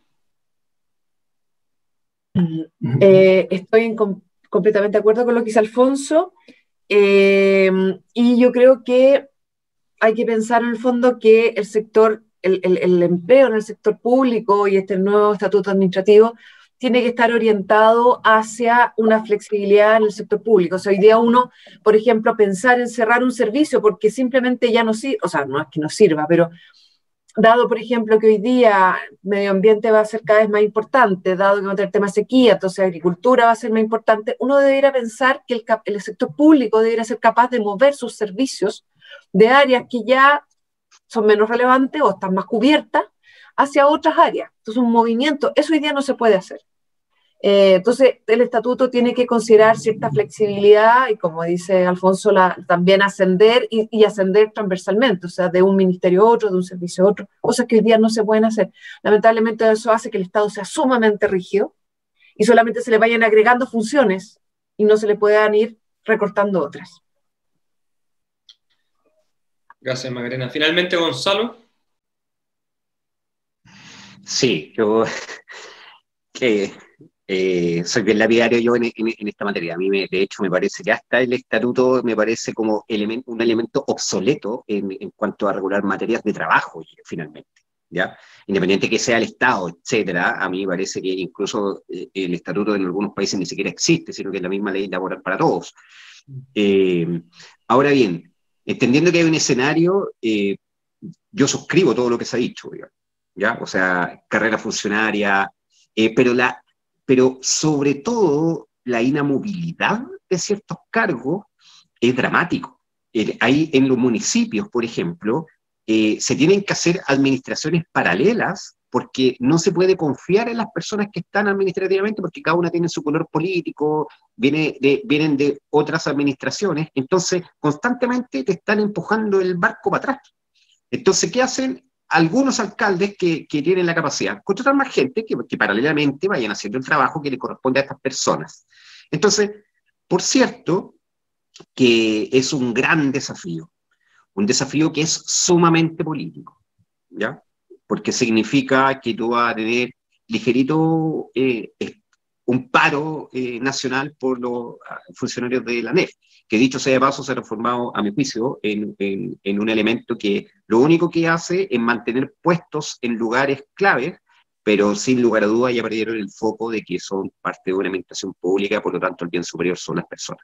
Estoy completamente de acuerdo con lo que dice Alfonso, y yo creo que hay que pensar en el fondo que el sector, el empleo en el sector público y este nuevo estatuto administrativo tiene que estar orientado hacia una flexibilidad en el sector público. O sea, hoy día uno, por ejemplo, pensar en cerrar un servicio porque simplemente ya no sirve, o sea, no es que no sirva, pero dado, por ejemplo, que hoy día medio ambiente va a ser cada vez más importante, dado que va a tener tema de sequía, entonces agricultura va a ser más importante, uno debería pensar que el sector público debería ser capaz de mover sus servicios de áreas que ya son menos relevantes o están más cubiertas hacia otras áreas. Entonces, un movimiento, eso hoy día no se puede hacer. Entonces, el estatuto tiene que considerar cierta flexibilidad y, como dice Alfonso, también ascender y ascender transversalmente, o sea, de un ministerio a otro, de un servicio a otro, cosas que hoy día no se pueden hacer. Lamentablemente, eso hace que el Estado sea sumamente rígido y solamente se le vayan agregando funciones y no se le puedan ir recortando otras. Gracias, Macarena. Finalmente, Gonzalo. Sí, yo soy bien lapidario yo en esta materia. A mí, de hecho, me parece que hasta el estatuto me parece como un elemento obsoleto en cuanto a regular materias de trabajo, finalmente, ¿ya? Independiente que sea el Estado, etcétera, a mí me parece que incluso el estatuto en algunos países ni siquiera existe, sino que es la misma ley laboral para todos. Ahora bien, entendiendo que hay un escenario, yo suscribo todo lo que se ha dicho, ¿ya? O sea, carrera funcionaria, pero sobre todo la inamovilidad de ciertos cargos es dramático. Ahí en los municipios, por ejemplo, se tienen que hacer administraciones paralelas porque no se puede confiar en las personas que están administrativamente porque cada una tiene su color político, vienen de otras administraciones, entonces constantemente te están empujando el barco para atrás. Entonces, ¿qué hacen? Algunos alcaldes que tienen la capacidad, contratar más gente que paralelamente vayan haciendo el trabajo que le corresponde a estas personas. Entonces, por cierto, que es un gran desafío, un desafío que es sumamente político, ¿ya? Porque significa que tú vas a tener ligerito un paro nacional por los funcionarios de la ANEF, que dicho sea de paso se ha transformado, a mi juicio, en un elemento que lo único que hace es mantener puestos en lugares claves, pero sin lugar a dudas ya perdieron el foco de que son parte de una administración pública, por lo tanto el bien superior son las personas.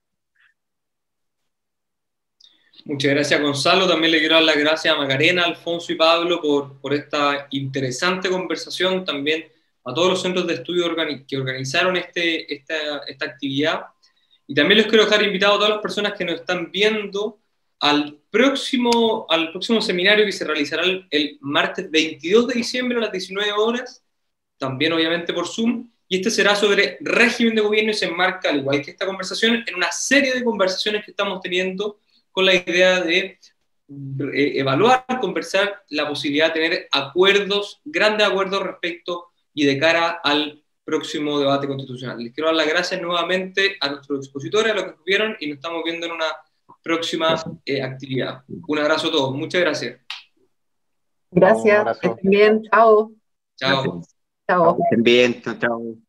Muchas gracias, Gonzalo. También le quiero dar las gracias a Macarena, Alfonso y Pablo por esta interesante conversación. También a todos los centros de estudio que organizaron esta actividad. Y también les quiero dejar invitados a todas las personas que nos están viendo al próximo seminario que se realizará el martes 22 de diciembre a las 19 horas, también obviamente por Zoom. Y este será sobre régimen de gobierno y se enmarca, al igual que esta conversación, en una serie de conversaciones que estamos teniendo con la idea de evaluar, conversar la posibilidad de tener acuerdos, grandes acuerdos respecto y de cara al próximo debate constitucional. Les quiero dar las gracias nuevamente a nuestros expositores, a los que estuvieron, y nos estamos viendo en una próxima actividad. Un abrazo a todos. Muchas gracias. Gracias. Que estén bien. Chao. Chao. Chao. Que estén bien. Chao.